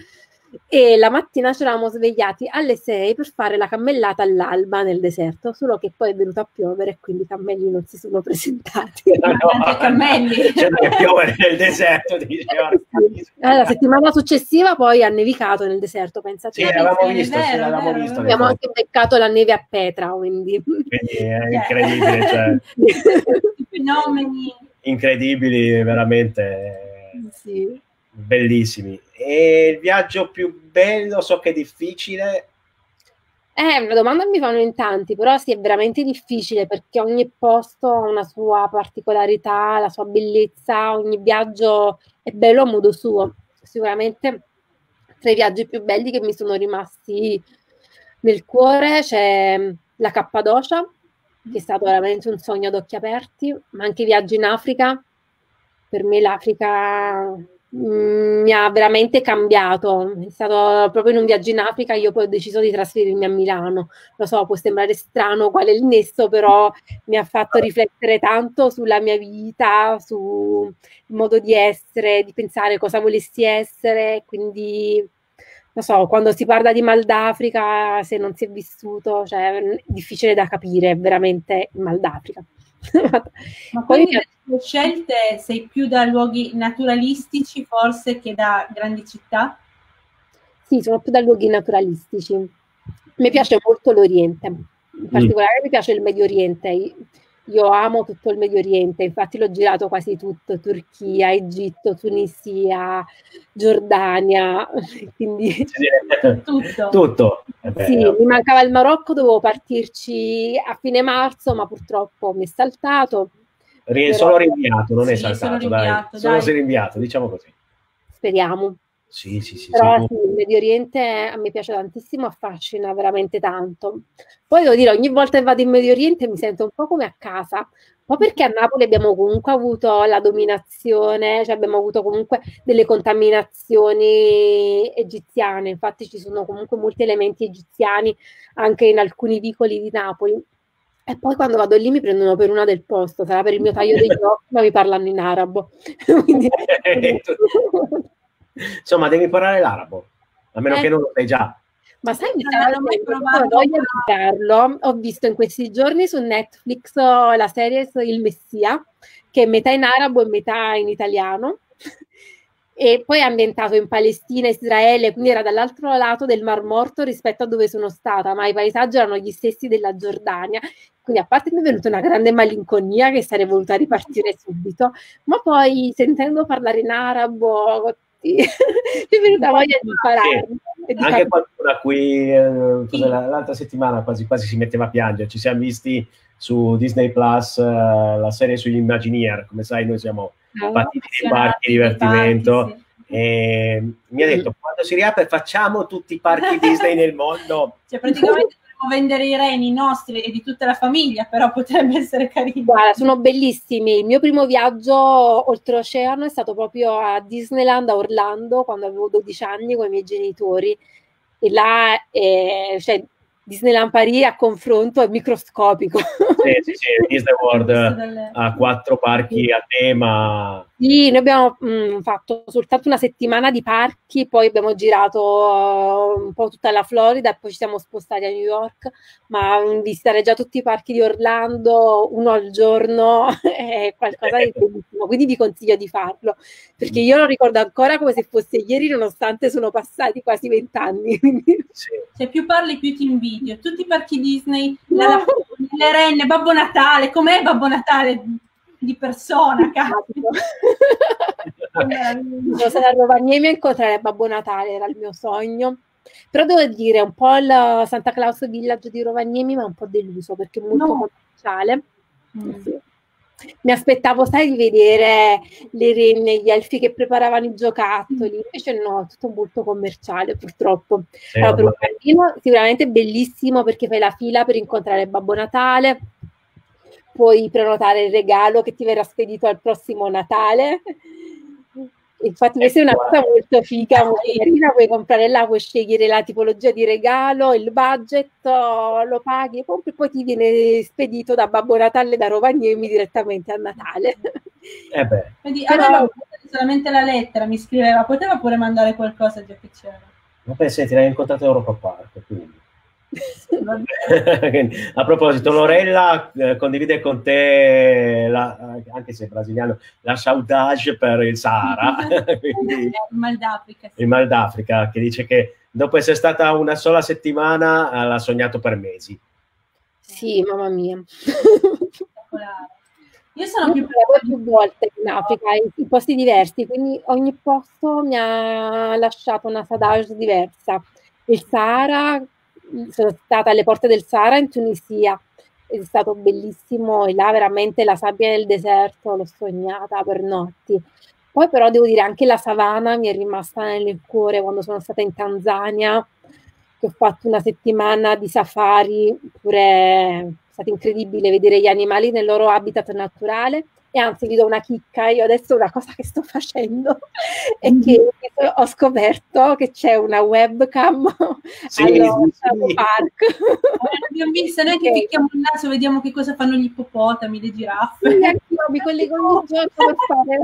E la mattina ci eravamo svegliati alle sei per fare la cammellata all'alba nel deserto, solo che poi è venuto a piovere e quindi i cammelli non si sono presentati. No, no, cammelli. C'è che piovere nel deserto. Allora, la settimana successiva poi ha nevicato nel deserto, pensate. Sì, l'avevamo visto, sì, l'avevamo visto. Abbiamo anche beccato la neve a Petra, quindi, quindi è incredibile, cioè. Fenomeni incredibili, veramente. Sì. Bellissimi. E il viaggio più bello, so che è difficile. È una domanda che mi fanno in tanti, però sì, è veramente difficile, perché ogni posto ha una sua particolarità, la sua bellezza, ogni viaggio è bello a modo suo. Sicuramente tra i viaggi più belli che mi sono rimasti nel cuore c'è la Cappadocia, che è stato veramente un sogno ad occhi aperti, ma anche i viaggi in Africa. Per me l'Africa mi ha veramente cambiato. È stato proprio in un viaggio in Africa io poi ho deciso di trasferirmi a Milano. Lo so, può sembrare strano qual è il nesso, però mi ha fatto riflettere tanto sulla mia vita, sul modo di essere, di pensare cosa volessi essere. Quindi, lo so, quando si parla di Mal d'Africa, se non si è vissuto, cioè, è difficile da capire veramente il Mal d'Africa. Ma poi le scelte sei più da luoghi naturalistici forse che da grandi città? Sì, sono più da luoghi naturalistici. Mi piace molto l'Oriente, in particolare mm. mi piace il Medio Oriente. Io amo tutto il Medio Oriente, infatti l'ho girato quasi tutto: Turchia, Egitto, Tunisia, Giordania, quindi tutto. tutto. Sì, mi mancava il Marocco, dovevo partirci a fine marzo, ma purtroppo mi è saltato. Ri- solo rinviato, non sì, è saltato, solo rinviato, dai. Solo si rinviato, diciamo così. Speriamo. Sì, sì, sì. Però sì. sì, il Medio Oriente a me piace tantissimo, affascina veramente tanto. Poi devo dire, ogni volta che vado in Medio Oriente mi sento un po' come a casa, un po' perché a Napoli abbiamo comunque avuto la dominazione, cioè abbiamo avuto comunque delle contaminazioni egiziane, infatti ci sono comunque molti elementi egiziani anche in alcuni vicoli di Napoli. E poi quando vado lì mi prendono per una del posto, sarà per il mio taglio degli occhi, ma mi parlano in arabo. Quindi... Insomma, devi imparare l'arabo, a meno eh. che non lo sai già. Ma sai, mi stavo mai provato a farlo. Ho visto in questi giorni su Netflix la serie Il Messia, che è metà in arabo e metà in italiano. e poi è ambientato in Palestina, Israele, quindi era dall'altro lato del Mar Morto rispetto a dove sono stata, ma i paesaggi erano gli stessi della Giordania, quindi a parte mi è venuta una grande malinconia che sarei voluta ripartire subito, ma poi sentendo parlare in arabo mi è venuta voglia di imparare. Sì. Anche qualcuno qui eh, sì. l'altra settimana quasi quasi si metteva a piangere, ci siamo visti su Disney Plus uh, la serie sugli Imagineer, come sai noi siamo no, partiti nei parchi di divertimento, parchi, sì. E mi ha detto quando si riapre facciamo tutti i parchi Disney nel mondo, cioè praticamente dovremmo vendere i reni nostri e di tutta la famiglia, però potrebbe essere carino. Guarda, sono bellissimi. Il mio primo viaggio oltreoceano è stato proprio a Disneyland a Orlando quando avevo dodici anni con i miei genitori, e là eh, cioè Disneyland Paris a confronto è microscopico. Sì, sì, sì, Disney World ha quattro parchi a tema. Sì, noi abbiamo mh, fatto soltanto una settimana di parchi, poi abbiamo girato uh, un po' tutta la Florida e poi ci siamo spostati a New York, ma um, visitare già tutti i parchi di Orlando uno al giorno è qualcosa di bellissimo, quindi vi consiglio di farlo, perché io lo ricordo ancora come se fosse ieri, nonostante sono passati quasi vent'anni. Sì. Cioè più parli più ti invidio, tutti i parchi Disney, no. la, le renne, Babbo Natale, com'è Babbo Natale? Di persona, cazzo. Sono stata a Rovaniemi a incontrare Babbo Natale, era il mio sogno, però devo dire un po' il Santa Claus Village di Rovaniemi mi ha un po' deluso perché è molto no. commerciale. Mm. Sì. Mi aspettavo, sai, di vedere le renne, gli elfi che preparavano i giocattoli, invece no, è tutto molto commerciale purtroppo. Eh, allora, per un bambino sicuramente bellissimo perché fai la fila per incontrare Babbo Natale, puoi prenotare il regalo che ti verrà spedito al prossimo Natale. Infatti questa è una cosa molto figa, molto carina, puoi comprare là, puoi scegliere la tipologia di regalo, il budget, lo paghi e poi ti viene spedito da Babbo Natale da Rovaniemi direttamente a Natale. Eh beh. Quindi Però... aveva solamente la lettera, mi scriveva, poteva pure mandare qualcosa già che c'era. Vabbè, senti, l'hai incontrato a Europa Park, quindi. A proposito, Lorella eh, condivide con te la, anche se è brasiliano, la saudade per il Sahara. Quindi, il Mal d'Africa, sì. Il Mal d'Africa, che dice che dopo essere stata una sola settimana l'ha sognato per mesi. Sì, mamma mia. Io sono più, più volte in Africa, in, in posti diversi, quindi ogni posto mi ha lasciato una saudade diversa. Il Sahara, sono stata alle porte del Sahara in Tunisia, è stato bellissimo, e là veramente la sabbia nel deserto l'ho sognata per notti. Poi però devo dire anche la savana mi è rimasta nel cuore quando sono stata in Tanzania, che ho fatto una settimana di safari, pure è stato incredibile vedere gli animali nel loro habitat naturale. E anzi vi do una chicca, io adesso una cosa che sto facendo è che ho scoperto che c'è una webcam sì, allo sì, sì. park. Abbiamo visto, noi che picchiamo il naso, vediamo che cosa fanno gli ippopotami, le giraffe. Sì, anch'io mi collego ogni giorno per fare.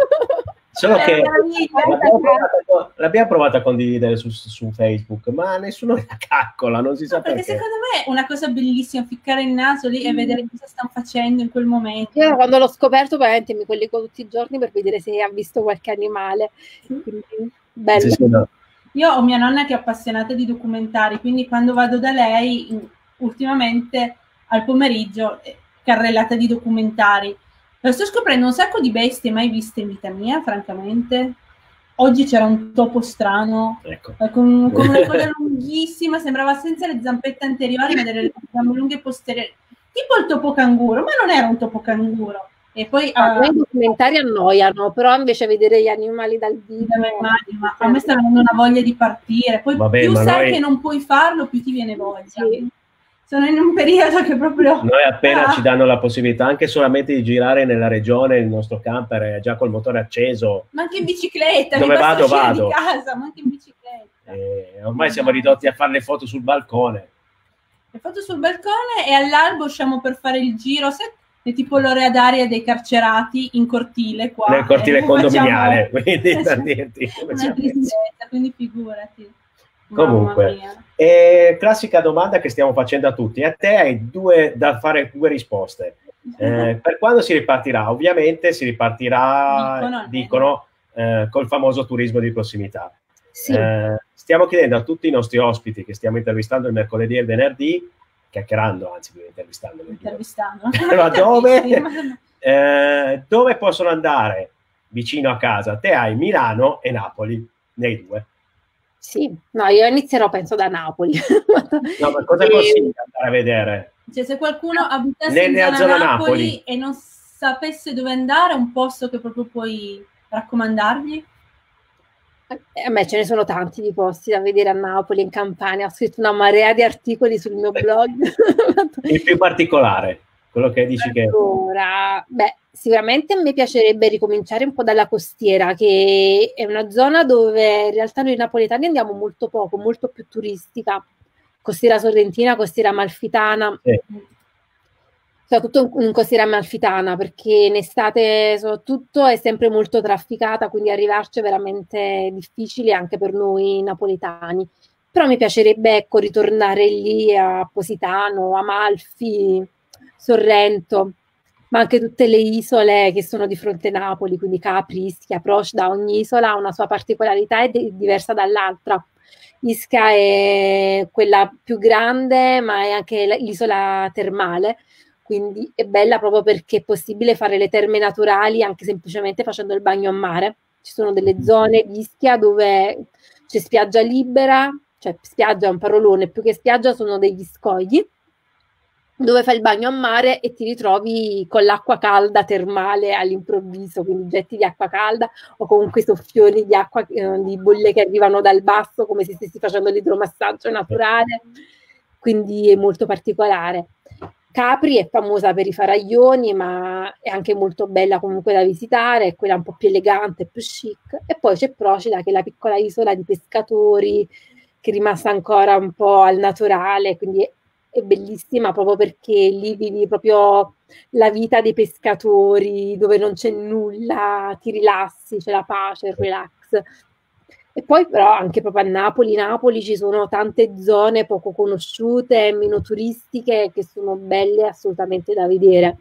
Solo che l'abbiamo provato, l'abbiamo provato a condividere su, su Facebook, ma nessuno la calcola, non si sa no, perché. Perché secondo me è una cosa bellissima ficcare il naso lì e vedere cosa stanno facendo in quel momento. Io quando l'ho scoperto veramente mi collego tutti i giorni per vedere se ha visto qualche animale. Quindi, bello. Sì, sì, no. Io ho mia nonna che è appassionata di documentari, quindi quando vado da lei, ultimamente al pomeriggio, carrellata di documentari. Sto scoprendo un sacco di bestie mai viste in vita mia, francamente. Oggi c'era un topo strano, ecco. con, con una coda lunghissima, sembrava senza le zampette anteriori, ma delle gambe lunghe posteriori. Tipo il topo canguro, ma non era un topo canguro. E poi ah, uh, i documentari annoiano, però invece vedere gli animali dal vivo. Ma a me sta venendo una voglia di partire. Poi Vabbè, più sai noi... che non puoi farlo, più ti viene voglia. Sì. Sono in un periodo che proprio... Noi appena ah. ci danno la possibilità anche solamente di girare nella regione, il nostro camper è già col motore acceso. Ma anche in bicicletta. Dove vado, vado. Di casa, ma anche in bicicletta. Eh, ormai siamo ridotti a fare le foto sul balcone. Le foto sul balcone e all'alba usciamo per fare il giro, se... è tipo l'orea d'aria dei carcerati in cortile qua. Nel cortile eh, condominiale, facciamo... quindi per dirti. Una tristezza, quindi figurati. Comunque, eh, classica domanda che stiamo facendo a tutti. A te hai due da fare due risposte. Eh, per quando si ripartirà? Ovviamente si ripartirà, dicono, dicono eh, col famoso turismo di prossimità. Sì. Eh, stiamo chiedendo a tutti i nostri ospiti che stiamo intervistando il mercoledì e il venerdì, chiacchierando, anzi intervistando, intervistando. Ma dove, eh, dove possono andare vicino a casa? Te hai Milano e Napoli, nei due. Sì, no, io inizierò penso da Napoli. No, ma cosa e... consigli andare a vedere? Cioè, se qualcuno abitasse in zona, zona Napoli, Napoli e non sapesse dove andare, un posto che proprio puoi raccomandargli? A me ce ne sono tanti di posti da vedere a Napoli, in Campania. Ho scritto una marea di articoli sul mio blog. Il più particolare, quello che dici allora, che... Beh, sicuramente mi piacerebbe ricominciare un po' dalla costiera, che è una zona dove in realtà noi napoletani andiamo molto poco, molto più turistica. Costiera sorrentina, costiera amalfitana. Sì. Soprattutto in costiera amalfitana, perché in estate soprattutto è sempre molto trafficata, quindi arrivarci è veramente difficile anche per noi napoletani. Però mi piacerebbe, ecco, ritornare lì a Positano, Amalfi, Sorrento, ma anche tutte le isole che sono di fronte a Napoli, quindi Capri, Ischia, Procida. Ogni isola ha una sua particolarità ed è diversa dall'altra. Ischia è quella più grande, ma è anche l'isola termale, quindi è bella proprio perché è possibile fare le terme naturali anche semplicemente facendo il bagno a mare. Ci sono delle zone di Ischia dove c'è spiaggia libera, cioè spiaggia è un parolone, più che spiaggia sono degli scogli, dove fai il bagno a mare e ti ritrovi con l'acqua calda termale all'improvviso, quindi getti di acqua calda o comunque soffioni di acqua, eh, di bolle che arrivano dal basso, come se stessi facendo l'idromassaggio naturale, quindi è molto particolare. Capri è famosa per i faraglioni, ma è anche molto bella comunque da visitare, è quella un po' più elegante, più chic. E poi c'è Procida, che è la piccola isola di pescatori, che è rimasta ancora un po' al naturale, quindi è bellissima proprio perché lì vivi proprio la vita dei pescatori, dove non c'è nulla, ti rilassi, c'è la pace, il relax. E poi però anche proprio a Napoli, Napoli ci sono tante zone poco conosciute, meno turistiche, che sono belle assolutamente da vedere.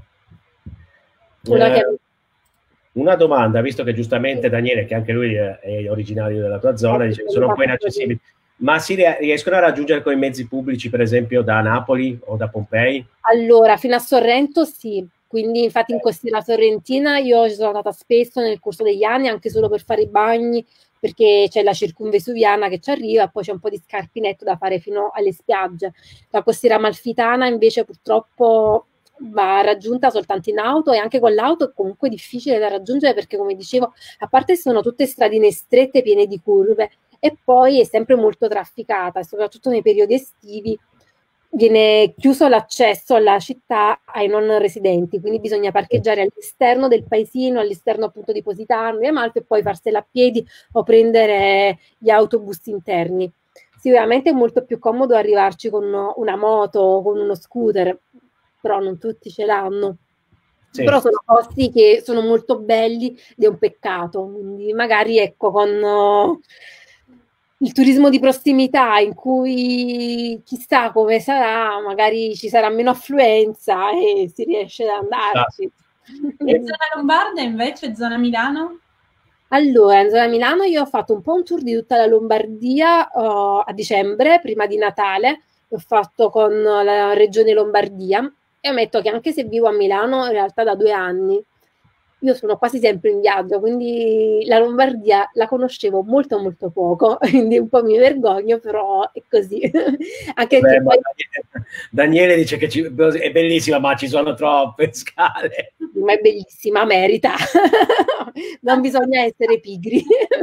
Una, eh, che... una domanda, visto che giustamente Daniele, che anche lui è, è originario della tua zona, dice che sono un po' inaccessibili, ma si riescono a raggiungere con i mezzi pubblici, per esempio da Napoli o da Pompei? Allora, fino a Sorrento sì. Quindi infatti in costiera sorrentina io ci sono andata spesso nel corso degli anni, anche solo per fare i bagni, perché c'è la circumvesuviana che ci arriva e poi c'è un po' di scarpinetto da fare fino alle spiagge. La costiera amalfitana invece purtroppo va raggiunta soltanto in auto, e anche con l'auto è comunque difficile da raggiungere perché, come dicevo, a parte sono tutte stradine strette piene di curve e poi è sempre molto trafficata, e soprattutto nei periodi estivi viene chiuso l'accesso alla città ai non residenti, quindi bisogna parcheggiare all'esterno del paesino, all'esterno appunto di Positano e Amalfi, e poi farsela a piedi o prendere gli autobus interni. Sicuramente è molto più comodo arrivarci con una moto o con uno scooter, però non tutti ce l'hanno. Sì. Però sono posti che sono molto belli ed è un peccato, quindi magari ecco con... Uh, il turismo di prossimità, in cui chissà come sarà, magari ci sarà meno affluenza e si riesce ad andarci. E zona Lombarda invece, zona Milano? Allora, in zona Milano io ho fatto un po' un tour di tutta la Lombardia uh, a dicembre, prima di Natale, l'ho fatto con la regione Lombardia, e ammetto che anche se vivo a Milano in realtà da due anni, io sono quasi sempre in viaggio, quindi la Lombardia la conoscevo molto molto poco, quindi un po' mi vergogno, però è così. Anche Beh, poi... Daniele dice che ci, è bellissima, ma ci sono troppe scale. Ma è bellissima, merita. Non bisogna essere pigri.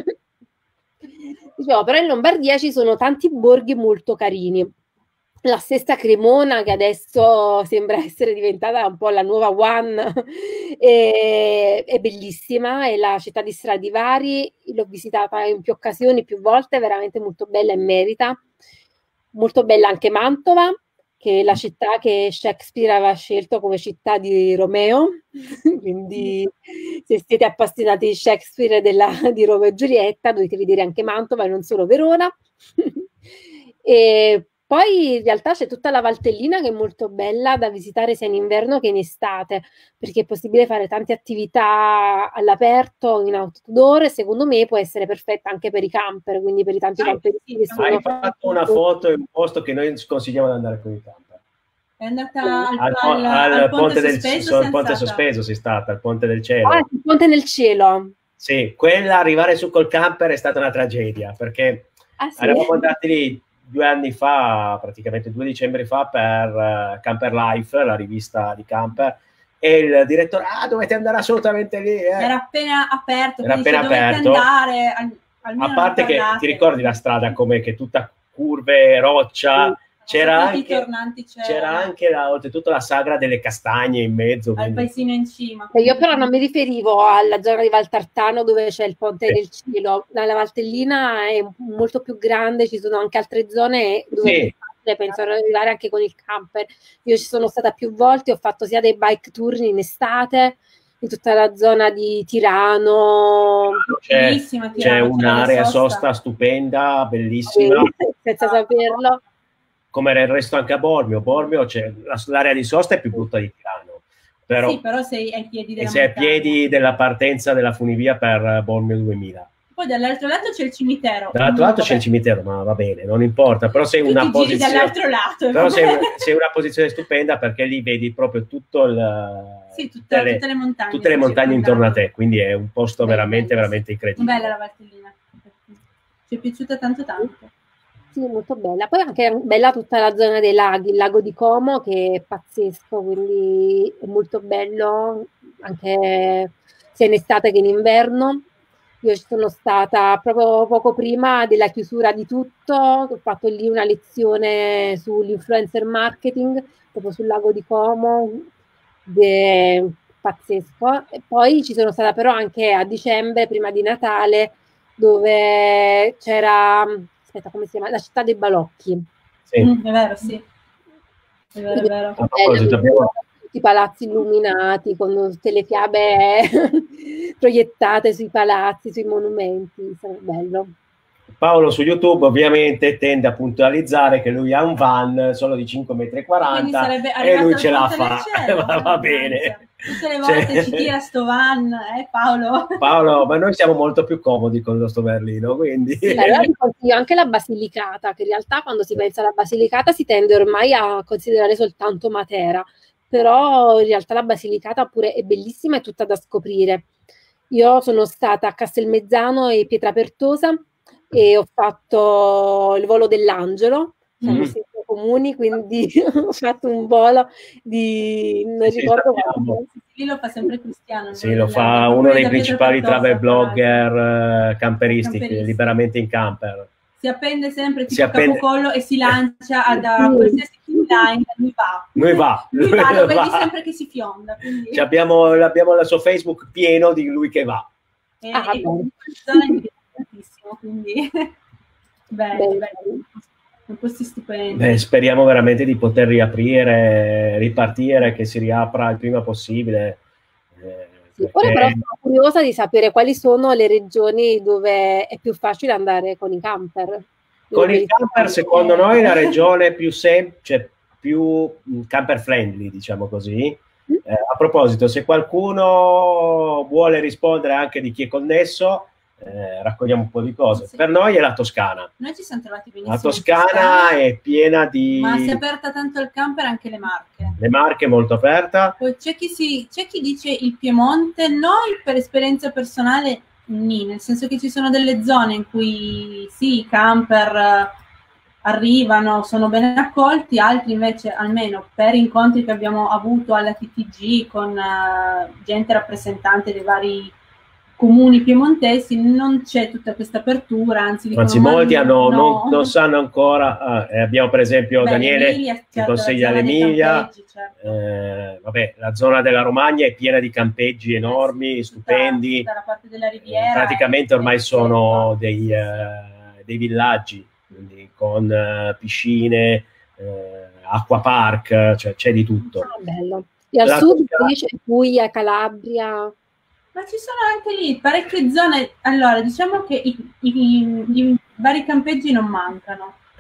Diciamo, però in Lombardia ci sono tanti borghi molto carini. La stessa Cremona, che adesso sembra essere diventata un po' la nuova One, è, è bellissima, è la città di Stradivari, l'ho visitata in più occasioni, più volte, è veramente molto bella e merita. Molto bella anche Mantova, che è la città che Shakespeare aveva scelto come città di Romeo, quindi se siete appassionati di Shakespeare e della, di Romeo e Giulietta dovete vedere anche Mantova e non solo Verona. E Poi in realtà c'è tutta la Valtellina che è molto bella da visitare sia in inverno che in estate, perché è possibile fare tante attività all'aperto, in outdoor, e secondo me può essere perfetta anche per i camper, quindi per i tanti Hai, camperisti che sono... hai fatto una foto in un posto che noi sconsigliamo di andare con i camper. È andata al, Al, al, al, al ponte, ponte del sospeso, al ponte sospeso sei stata, al ponte del cielo. Ah, il ponte nel cielo. Sì, quella, arrivare su col camper è stata una tragedia, perché ah, sì? eravamo andati lì due anni fa, praticamente due dicembre fa, per uh, Camper Life, la rivista di camper, e il direttore, ah, dovete andare assolutamente lì. Eh. Era appena aperto, Era appena dice, aperto. Andare, al, a parte che ti ricordi la strada come che tutta curve, roccia, sì. C'era anche, c'era anche la, oltretutto la sagra delle castagne in mezzo. Al quindi... paesino in cima. Io però non mi riferivo alla zona di Valtartano dove c'è il ponte sì. del cielo. La, la Valtellina è molto più grande, ci sono anche altre zone dove sì. penso ad arrivare anche con il camper. Io ci sono stata più volte, ho fatto sia dei bike tour in estate, in tutta la zona di Tirano. C'è, c'è un'area sosta. sosta stupenda, bellissima. Sì, senza saperlo. Come era il resto anche a Bormio. Bormio c'è l'area di sosta è più brutta di Tirano, però, sì, però sei ai piedi della sei ai piedi della partenza della funivia per Bormio duemila. Poi dall'altro lato c'è il cimitero. Dall'altro lato c'è il cimitero, ma va bene, non importa, però sei una posizione dall'altro lato. Però sei, sei una posizione stupenda perché lì vedi proprio tutto il sì, tutta, tutte, tutte le montagne, tutte le montagne intorno a te, quindi è un posto bella, veramente bella, veramente incredibile. Bella la Valtellina. Ci è piaciuta tanto tanto. Sì, molto bella. Poi anche bella tutta la zona dei laghi, il lago di Como che è pazzesco, quindi è molto bello anche sia in estate che in inverno. Io ci sono stata proprio poco prima della chiusura di tutto, ho fatto lì una lezione sull'influencer marketing, proprio sul lago di Como, de... pazzesco. E poi ci sono stata però anche a dicembre, prima di Natale, dove c'era... aspetta, come si chiama? La città dei balocchi. Sì. Mm, è vero, sì. È vero, è vero. A proposito, abbiamo... tutti i palazzi illuminati con tutte le fiabe proiettate sui palazzi, sui monumenti, è bello. Paolo su YouTube ovviamente tende a puntualizzare che lui ha un van solo di cinque virgola quaranta metri e lui ce la fa. Cielo, va, va bene. Tutte le volte cioè... ci tira sto van, eh Paolo? Paolo, ma noi siamo molto più comodi con il nostro Berlino, quindi... Sì, allora vi consiglio anche la Basilicata, che in realtà quando si pensa alla Basilicata si tende ormai a considerare soltanto Matera, però in realtà la Basilicata pure è bellissima e tutta da scoprire. Io sono stata a Castelmezzano e Pietrapertosa e ho fatto il volo dell'Angelo, siamo mm. sempre comuni, quindi ho fatto un volo di... non sì, ricordo quanto. Sì, lo fa sempre Cristiano. Sì, lo fa uno dei principali travel blogger uh, camperisti, camperisti, liberamente in camper. Si appende sempre tipo appende... capocollo e si lancia ad, a qualsiasi line, lui va. Lui va. Lui va, lo vedi sempre che si fionda. Quindi... Abbiamo, abbiamo il suo Facebook pieno di lui che va. E, ah, e tantissimo, quindi bene, bene, bene. Un posti stupendi. Beh, speriamo veramente di poter riaprire, ripartire, che si riapra il prima possibile. Eh, sì, perché... Ora però sono curiosa di sapere quali sono le regioni dove è più facile andare con i camper. Con i camper, secondo noi, la regione più semplice, più camper friendly, diciamo così. Mm? Eh, a proposito, se qualcuno vuole rispondere anche di chi è connesso, Eh, raccogliamo un po' di cose. Sì. Per noi è la Toscana. Noi ci siamo trovati benissimo. La Toscana, Toscana è piena di... Ma si è aperta tanto il camper, anche le Marche. Le Marche molto aperta. Poi c'è chi, si, c'è chi dice il Piemonte, noi per esperienza personale nì, nel senso che ci sono delle zone in cui sì, i camper arrivano, sono ben accolti, altri invece, almeno per incontri che abbiamo avuto alla T T G con uh, gente rappresentante dei vari comuni piemontesi, non c'è tutta questa apertura, anzi, dicono, anzi molti hanno, no. non, non sanno ancora. Ah, eh, abbiamo per esempio Beh, Daniele che certo, consiglia l'Emilia, certo. eh, vabbè, la zona della Romagna è piena di campeggi enormi, eh sì, stupendi, tutta, tutta la parte della riviera, praticamente ormai sono dei, uh, dei villaggi, quindi con uh, piscine, uh, acquapark, cioè c'è di tutto. Ah, bello. E al la sud invece Puglia, Calabria. Ma ci sono anche lì parecchie zone. Allora, diciamo che i, i, i vari campeggi non mancano.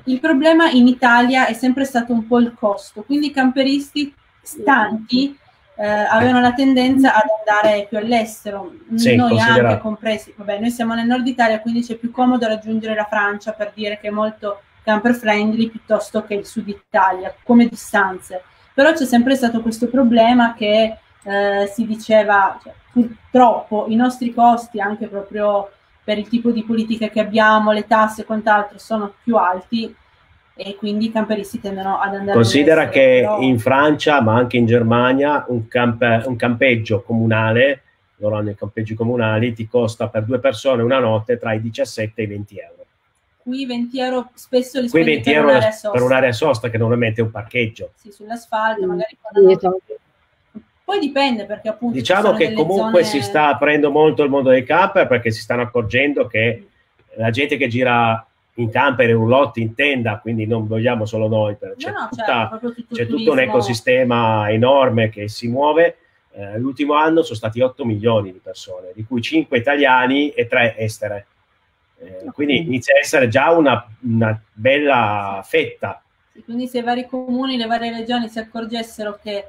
Il problema in Italia è sempre stato un po' il costo, quindi i camperisti stanchi eh, avevano la tendenza ad andare più all'estero, sì, noi considera... anche compresi. Vabbè, noi siamo nel nord Italia, quindi c'è più comodo raggiungere la Francia, per dire che è molto camper friendly, piuttosto che il sud Italia, come distanze. Però c'è sempre stato questo problema che eh, si diceva, cioè, purtroppo i nostri costi, anche proprio per il tipo di politica che abbiamo, le tasse e quant'altro, sono più alti, e quindi i camperisti tendono ad andare considera all'estero, che però... in Francia, ma anche in Germania, un, camp un campeggio comunale, loro hanno i campeggi comunali, ti costa per due persone una notte tra i diciassette e i venti euro. Qui venti euro spesso li Qui spendi venti per euro un'area sosta. Per un'area sosta, che normalmente è un parcheggio. Sì, sull'asfalto, Mm, magari quando sì, non... Poi dipende, perché appunto diciamo che comunque zone... si sta aprendo molto il mondo dei camper, perché si stanno accorgendo che la gente che gira in camper, in roulotte, in tenda, quindi non vogliamo solo noi, c'è no, no, tutta, certo, tutto, c'è tutto un ecosistema enorme che si muove. Eh, l'ultimo anno sono stati otto milioni di persone, di cui cinque italiani e tre estere. Eh, quindi inizia a essere già una, una bella fetta. Sì, quindi se i vari comuni, le varie regioni si accorgessero che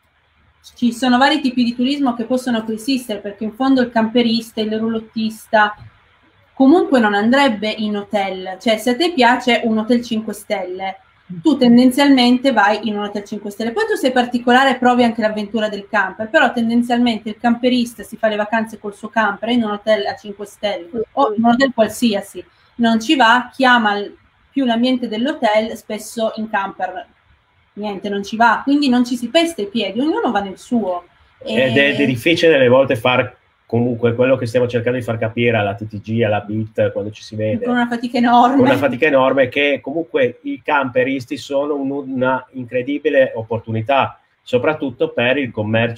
ci sono vari tipi di turismo che possono coesistere, perché in fondo il camperista, il roulottista comunque non andrebbe in hotel, cioè se a te piace un hotel cinque stelle, tu tendenzialmente vai in un hotel cinque stelle, poi tu sei particolare e provi anche l'avventura del camper, però tendenzialmente il camperista si fa le vacanze col suo camper in un hotel a cinque stelle o in un hotel qualsiasi, non ci va, chiama più l'ambiente dell'hotel, spesso in camper niente, non ci va, quindi non ci si pesta i piedi, ognuno va nel suo. Ed è, è difficile delle volte far comunque quello che stiamo cercando di far capire alla T T G, alla B I T, quando ci si vede. Con una fatica enorme. Con una fatica enorme, che comunque i camperisti sono un, una incredibile opportunità, soprattutto per il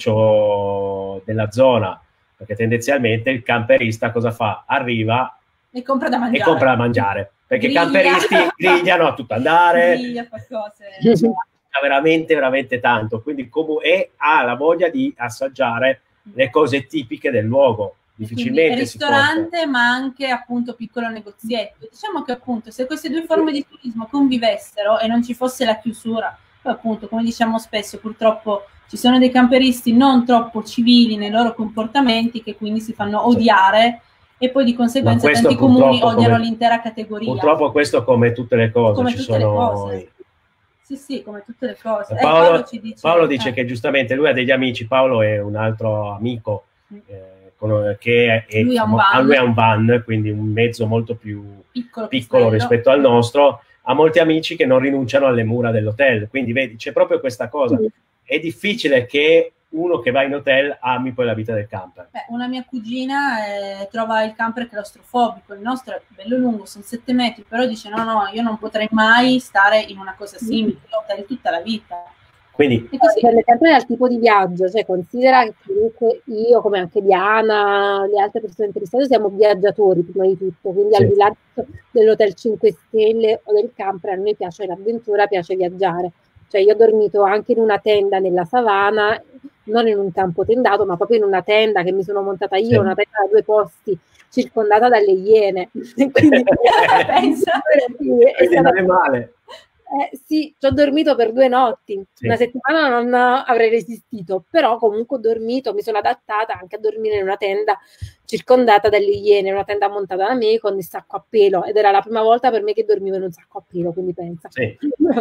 commercio della zona, perché tendenzialmente il camperista cosa fa? Arriva e compra da mangiare. E compra da mangiare, perché Griglia. i camperisti grigliano a tutto andare. Griglia, fa cose. veramente veramente tanto, quindi come e ha la voglia di assaggiare le cose tipiche del luogo, difficilmente ristorante si ma anche appunto piccolo negozietto. Diciamo che appunto se queste due forme di turismo convivessero e non ci fosse la chiusura, poi appunto come diciamo spesso purtroppo ci sono dei camperisti non troppo civili nei loro comportamenti che quindi si fanno odiare e poi di conseguenza tanti comuni odiano l'intera categoria. Purtroppo questo come tutte le cose, come ci tutte sono... le cose. Sì, sì, come tutte le cose. Paolo, eh, Paolo, ci dice, Paolo dice eh. che giustamente lui ha degli amici, Paolo è un altro amico eh, con, che è, lui, è, ha un van. lui ha un van, quindi un mezzo molto più piccolo, piccolo rispetto al nostro. Ha molti amici che non rinunciano alle mura dell'hotel, quindi vedi, c'è proprio questa cosa. È difficile che uno che va in hotel ami poi la vita del camper. Beh, una mia cugina eh, trova il camper claustrofobico, il nostro è bello lungo, sono sette metri, però dice no, no, io non potrei mai stare in una cosa simile, l'hotel tutta la vita. Quindi dipende sempre dal tipo di viaggio, cioè considera che comunque io, come anche Diana, le altre persone interessate, siamo viaggiatori prima di tutto, quindi sì. Al di là dell'hotel cinque stelle o del camper, a noi piace l'avventura, piace viaggiare. Cioè io ho dormito anche in una tenda nella savana, non in un campo tendato, ma proprio in una tenda che mi sono montata io, sì. Una tenda da due posti, circondata dalle iene. Quindi, pensa, è stata... non è male. Eh, sì, ci ho dormito per due notti, sì. Una settimana non avrei resistito, però comunque ho dormito, mi sono adattata anche a dormire in una tenda circondata dalle iene, una tenda montata da me con il sacco a pelo, ed era la prima volta per me che dormivo in un sacco a pelo, quindi pensa. Sì.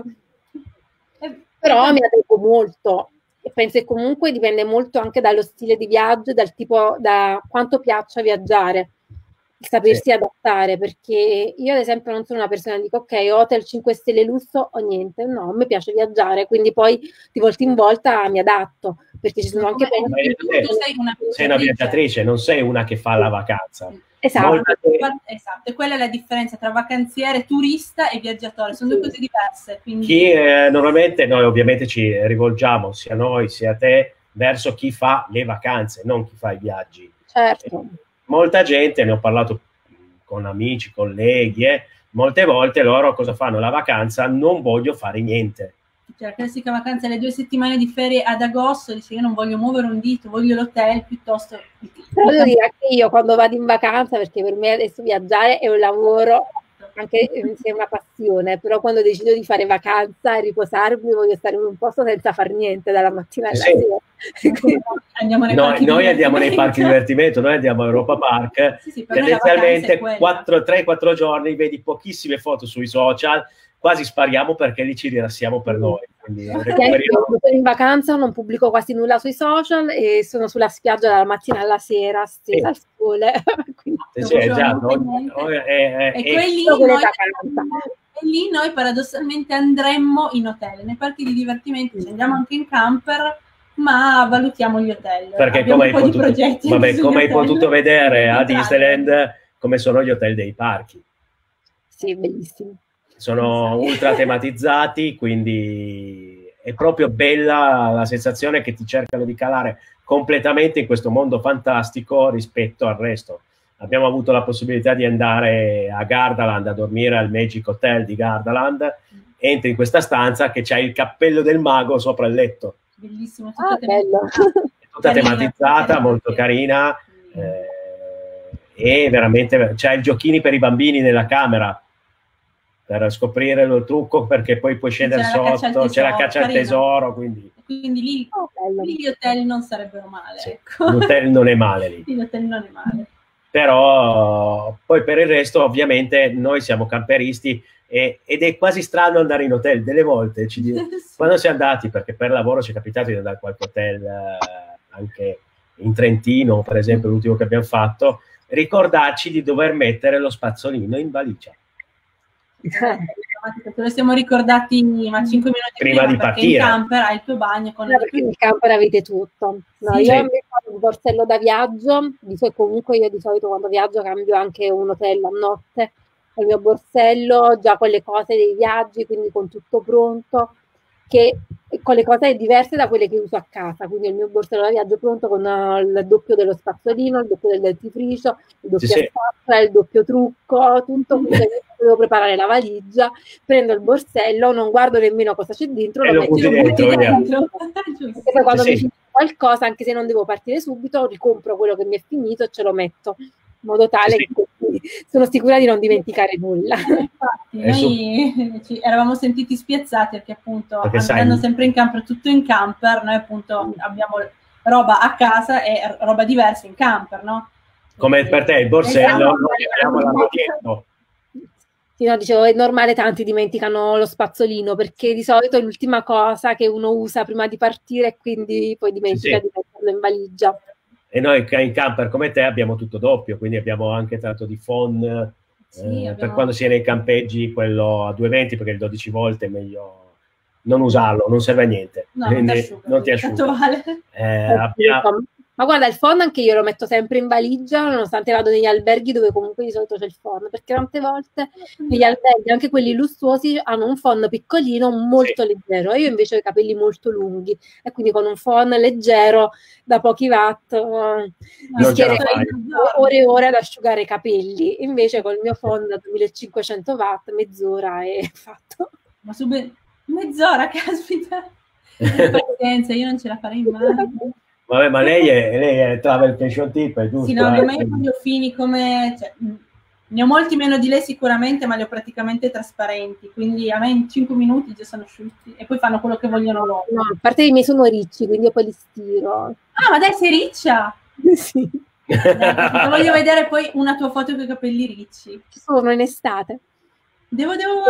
Però mi adeguo molto e penso che comunque dipende molto anche dallo stile di viaggio, dal tipo, da quanto piaccia viaggiare, sapersi sì. adattare, perché io ad esempio non sono una persona che dico ok, hotel cinque stelle lusso o niente, no, a me piace viaggiare, quindi poi di volta in volta mi adatto, perché ci sono anche tu, tu sei una sei una viaggiatrice, non sei una che fa la vacanza. Esatto. Esatto, e quella è la differenza tra vacanziere, turista e viaggiatore, sono due cose diverse. Quindi... Chi eh, normalmente noi ovviamente ci rivolgiamo sia noi sia te verso chi fa le vacanze, non chi fa i viaggi. Certo. Eh, molta gente, ne ho parlato con amici, colleghi, eh, molte volte loro cosa fanno? La vacanza, non voglio fare niente. Cioè, la classica vacanza, le due settimane di ferie ad agosto, dice io non voglio muovere un dito, voglio l'hotel piuttosto. Però devo dire anche io quando vado in vacanza, perché per me adesso viaggiare è un lavoro anche se è una passione, però quando decido di fare vacanza e riposarmi voglio stare in un posto senza far niente dalla mattina alla sì. sera. Andiamo nei noi, noi andiamo nei parchi di divertimento, noi andiamo a Europa Park, sì, sì, tendenzialmente tre quattro giorni, vedi pochissime foto sui social, quasi spariamo perché lì ci rilassiamo per noi. Quindi in vacanza non pubblico quasi nulla sui social e sono sulla spiaggia dalla mattina alla sera, stesa al sole. Sì, esatto. E lì noi paradossalmente andremmo in hotel, nei parchi di divertimento ci andiamo anche in camper, ma valutiamo gli hotel. Perché come hai, potuto, vabbè, come hai potuto vedere a Disneyland, come sono gli hotel dei parchi. Sì, bellissimi. Sono ultra tematizzati, quindi è proprio bella la sensazione che ti cercano di calare completamente in questo mondo fantastico rispetto al resto. Abbiamo avuto la possibilità di andare a Gardaland, a dormire al Magic Hotel di Gardaland. Entri in questa stanza che c'è il cappello del mago sopra il letto. Bellissimo, tutta ah, tematizzata, tutta tematizzata, molto carina, eh, e veramente c'è i giochini per i bambini nella camera per scoprire il trucco, perché poi puoi scendere sotto, c'è la caccia al tesoro, quindi, quindi lì, oh, lì gli hotel non sarebbero male. Sì, ecco. L'hotel non è male lì. Sì, l'hotel non è male. Però poi per il resto ovviamente noi siamo camperisti e, ed è quasi strano andare in hotel delle volte. Ci, sì. Quando siamo andati, perché per lavoro ci è capitato di andare a qualche hotel eh, anche in Trentino, per esempio l'ultimo che abbiamo fatto, ricordarci di dover mettere lo spazzolino in valigia. Ce lo siamo ricordati ma cinque minuti prima, prima di partire. In camper hai il tuo bagno con no, perché in camper avete tutto. No, sì, io ho messo un borsello da viaggio, di solito, comunque io di solito quando viaggio cambio anche un hotel a notte, il mio borsello già con le cose dei viaggi, quindi con tutto pronto, che con le cose diverse da quelle che uso a casa, quindi il mio borsello da viaggio pronto con il doppio dello spazzolino, il doppio del dentifricio, il doppio sì, spazzola, il doppio trucco, tutto. Quindi devo preparare la valigia, prendo il borsello, non guardo nemmeno cosa c'è dentro, e lo, lo metto dentro, dentro. E poi quando sì, mi finisce qualcosa, anche se non devo partire subito, ricompro quello che mi è finito e ce lo metto, in modo tale sì, che sono sicura di non dimenticare nulla. Infatti, noi ci eravamo sentiti spiazzati perché appunto perché andando sai, sempre in camper, tutto in camper, noi appunto abbiamo roba a casa e roba diversa in camper, no? Come per te il borsello, noi abbiamo l'armadietto. Sì, no, dicevo, è normale, tanti dimenticano lo spazzolino, perché di solito è l'ultima cosa che uno usa prima di partire e quindi poi dimentica sì, sì. di metterlo in valigia. E noi in camper come te abbiamo tutto doppio, quindi abbiamo anche tanto di phon, sì, eh, abbiamo... per quando si è nei campeggi, quello a duecentoventi, perché il dodici volt è meglio non usarlo, non serve a niente. No, non ti asciuga. Non ti asciuga. Vale. Eh, abbiamo... Ma guarda, il phon anche io lo metto sempre in valigia, nonostante vado negli alberghi dove comunque di solito c'è il phon, perché tante volte negli alberghi, anche quelli lussuosi, hanno un phon piccolino molto sì, leggero, e io invece ho i capelli molto lunghi, e quindi con un phon leggero da pochi watt uh, rischierei ore e ore ad asciugare i capelli, invece con il mio phon da duemilacinquecento watt mezz'ora è fatto. Ma su be- mezz'ora, caspita, pazienza, io non ce la farei mai. Vabbè, ma lei è, lei è travel fashion tip, è giusto? Sì, no, eh? ma io li ho fini come... Cioè, ne ho molti meno di lei sicuramente, ma li ho praticamente trasparenti, quindi a me in cinque minuti già sono asciutti e poi fanno quello che vogliono loro. No, a parte i miei sono ricci, quindi io poi li stiro. Ah, ma dai, sei riccia? Sì. Dai, voglio vedere poi una tua foto con i capelli ricci. Ci sono in estate. Devo, devo,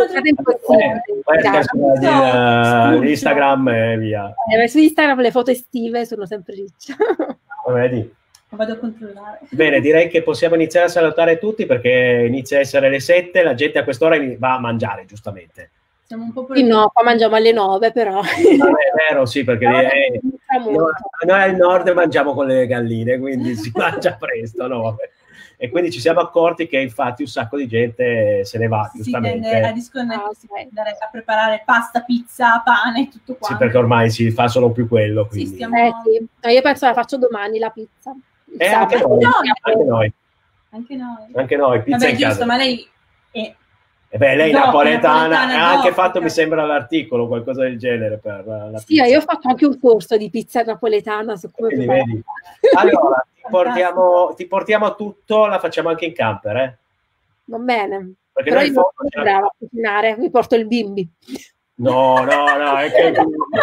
devo eh, Instagram e via. Eh, su Instagram le foto estive sono sempre ricce. Vedi? Vado a controllare. Bene, direi che possiamo iniziare a salutare tutti, perché inizia a essere le sette, la gente a quest'ora va a mangiare, giustamente. Siamo un po' sì, no, qua mangiamo alle nove, però. Ah, è vero, sì, perché no, è, noi, noi al nord mangiamo con le galline, quindi si mangia presto, no? Vabbè. E quindi ci siamo accorti che infatti un sacco di gente se ne va, sì, giustamente. Sì, a disconnettersi, andare a preparare pasta, pizza, pane, tutto qua. Sì, perché ormai si fa solo più quello. Quindi. Sì, stiamo... eh, sì. No, io penso la faccio domani la pizza. Eh, anche, noi, no, anche noi. Anche noi. Anche noi, pizza Vabbè, in giusto, casa. ma lei è... Eh beh, lei dopo, napoletana, napoletana ha anche dopo, fatto, cioè. mi sembra, l'articolo, qualcosa del genere per la sì, pizza. Io ho fatto anche un corso di pizza napoletana su come Quindi, vedi. Allora, ti portiamo, ti portiamo a tutto, la facciamo anche in camper, eh? Va bene. Perché Però noi io foto sono c'era- brava a cucinare, mi porto il bimbi. No, no, no, è che...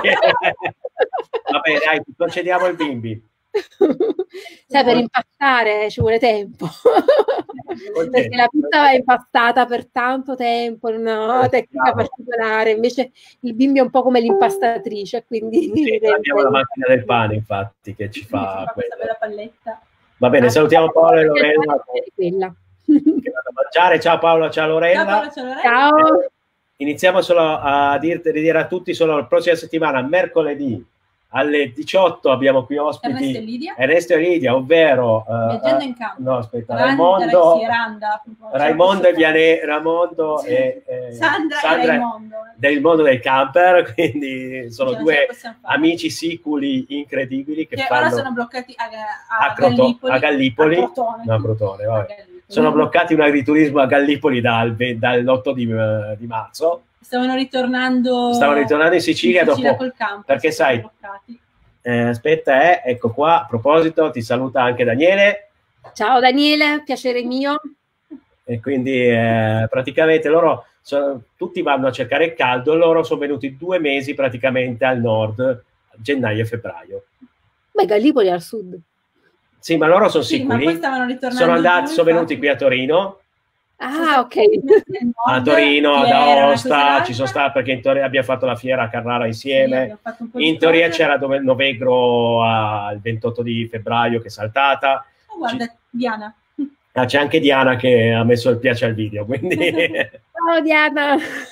Vabbè, dai, ti concediamo il bimbi. Sai, per impastare ci vuole tempo. Col Perché tempo. la pizza va impastata per tanto tempo, in una tecnica Bravo. particolare, invece il bimbi è un po' come l'impastatrice, quindi Sì, noi abbiamo la macchina del pane, infatti, che ci Ci fa fa questa quello. bella palletta. Va bene, salutiamo Paolo e Lorella Quella. che vanno a mangiare. Ciao Paola, ciao Lorella. Ciao Paola, ciao Lorella. Ciao. Iniziamo solo a dirti, dire a tutti solo la prossima settimana, mercoledì alle diciotto abbiamo qui ospiti Ernesto e Lidia. Ernesto e Lidia, ovvero uh, Viaggiando in campo. no, aspetta, Randa, Raimondo, sì, Randa, Raimondo e Viane, Raimondo e, e Sandra, Sandra e Raimondo del mondo del camper, quindi sono Cioè, due possiamo fare. amici siculi incredibili che, che fanno ora sono bloccati a, a, a, Croto- Gallipoli, a Gallipoli, a Crotone. no, a Crotone, vabbè. A Gallipoli. Sono bloccati un agriturismo a Gallipoli dal, dall'otto di, di marzo. Stavano ritornando Stavano ritornando in Sicilia, in Sicilia dopo, col campo, perché sai, bloccati. eh, aspetta, eh, ecco qua, a proposito, ti saluta anche Daniele. Ciao Daniele, piacere mio. E quindi eh, praticamente loro sono, tutti vanno a cercare il caldo, loro sono venuti due mesi praticamente al nord, gennaio e febbraio. Beh, Gallipoli è al sud. Sì, ma loro sono Sì, ma sicuri. poi stavano ritornando Sono andati, giù, sono venuti infatti. qui a Torino. Ah, ok. A Torino, Fiera, ad una Aosta, cosa ci sono l'altra. stato perché in teoria abbiamo fatto la fiera a Carrara Sì, insieme. abbiamo fatto un po' di In teoria cose. c'era dove Novegro al ventotto di febbraio che è saltata. Oh, guarda, Diana. Ah, c'è anche Diana che ha messo il piace al video, quindi, Ciao Diana.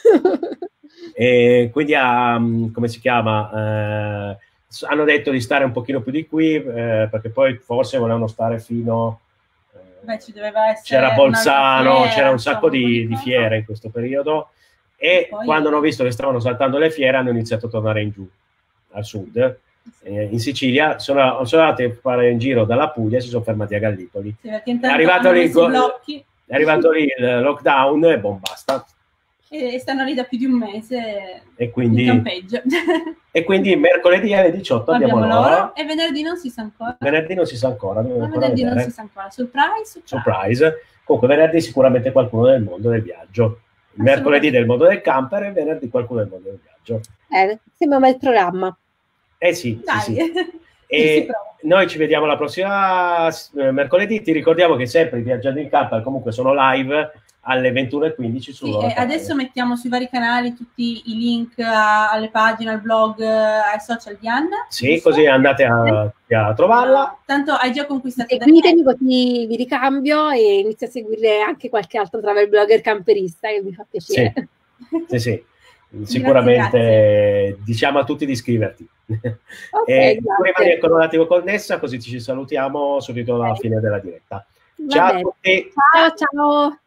e quindi ha, come si chiama? Eh, hanno detto di stare un pochino più di qui eh, perché poi forse volevano stare fino... Beh, ci doveva essere C'era Bolzano, un'altra fiera, c'era un sacco insomma, di, un po' di cose. fiere in questo periodo e Poi- quando hanno visto che stavano saltando le fiere hanno iniziato a tornare in giù, al sud, eh, in Sicilia, sono, sono andati a fare in giro dalla Puglia e si sono fermati a Gallipoli. Sì, perché È intanto arrivato, hanno lì, messo i il- blocchi è arrivato lì il lockdown e boom, basta. e, e stanno lì da più di un mese E in quindi, campeggio. e quindi mercoledì alle diciotto abbiamo, Abbiamo loro, loro e venerdì non si sa ancora. venerdì non si sa ancora, dobbiamo Ma ancora venerdì non vedere. si sa ancora. Surprise, surprise. Surprise. Comunque venerdì sicuramente qualcuno del mondo del viaggio, il mercoledì del mondo del camper e venerdì qualcuno del mondo del viaggio. Eh, sembra un bel programma. Eh sì, Dai. sì, sì. Si E prova. noi ci vediamo la prossima eh, mercoledì. Ti ricordiamo che sempre i Viaggiando in Camper comunque sono live alle ventuno e quindici sul Sì, loro e canale. adesso mettiamo sui vari canali tutti i link a- alle pagine, al blog, eh, ai social di Anna. Sì, giusto? così andate a, a trovarla. Tanto hai già conquistato Seguitemi così vi ricambio e inizio a seguire anche qualche altro travel blogger camperista che mi fa piacere. Sì, sì. Sicuramente grazie. diciamo a tutti di iscriverti. Ok, E tu grazie. rimani ancora un attimo connessa, così ci salutiamo subito alla Ok. fine della diretta. Va Ciao a bene. tutti. Ciao, ciao.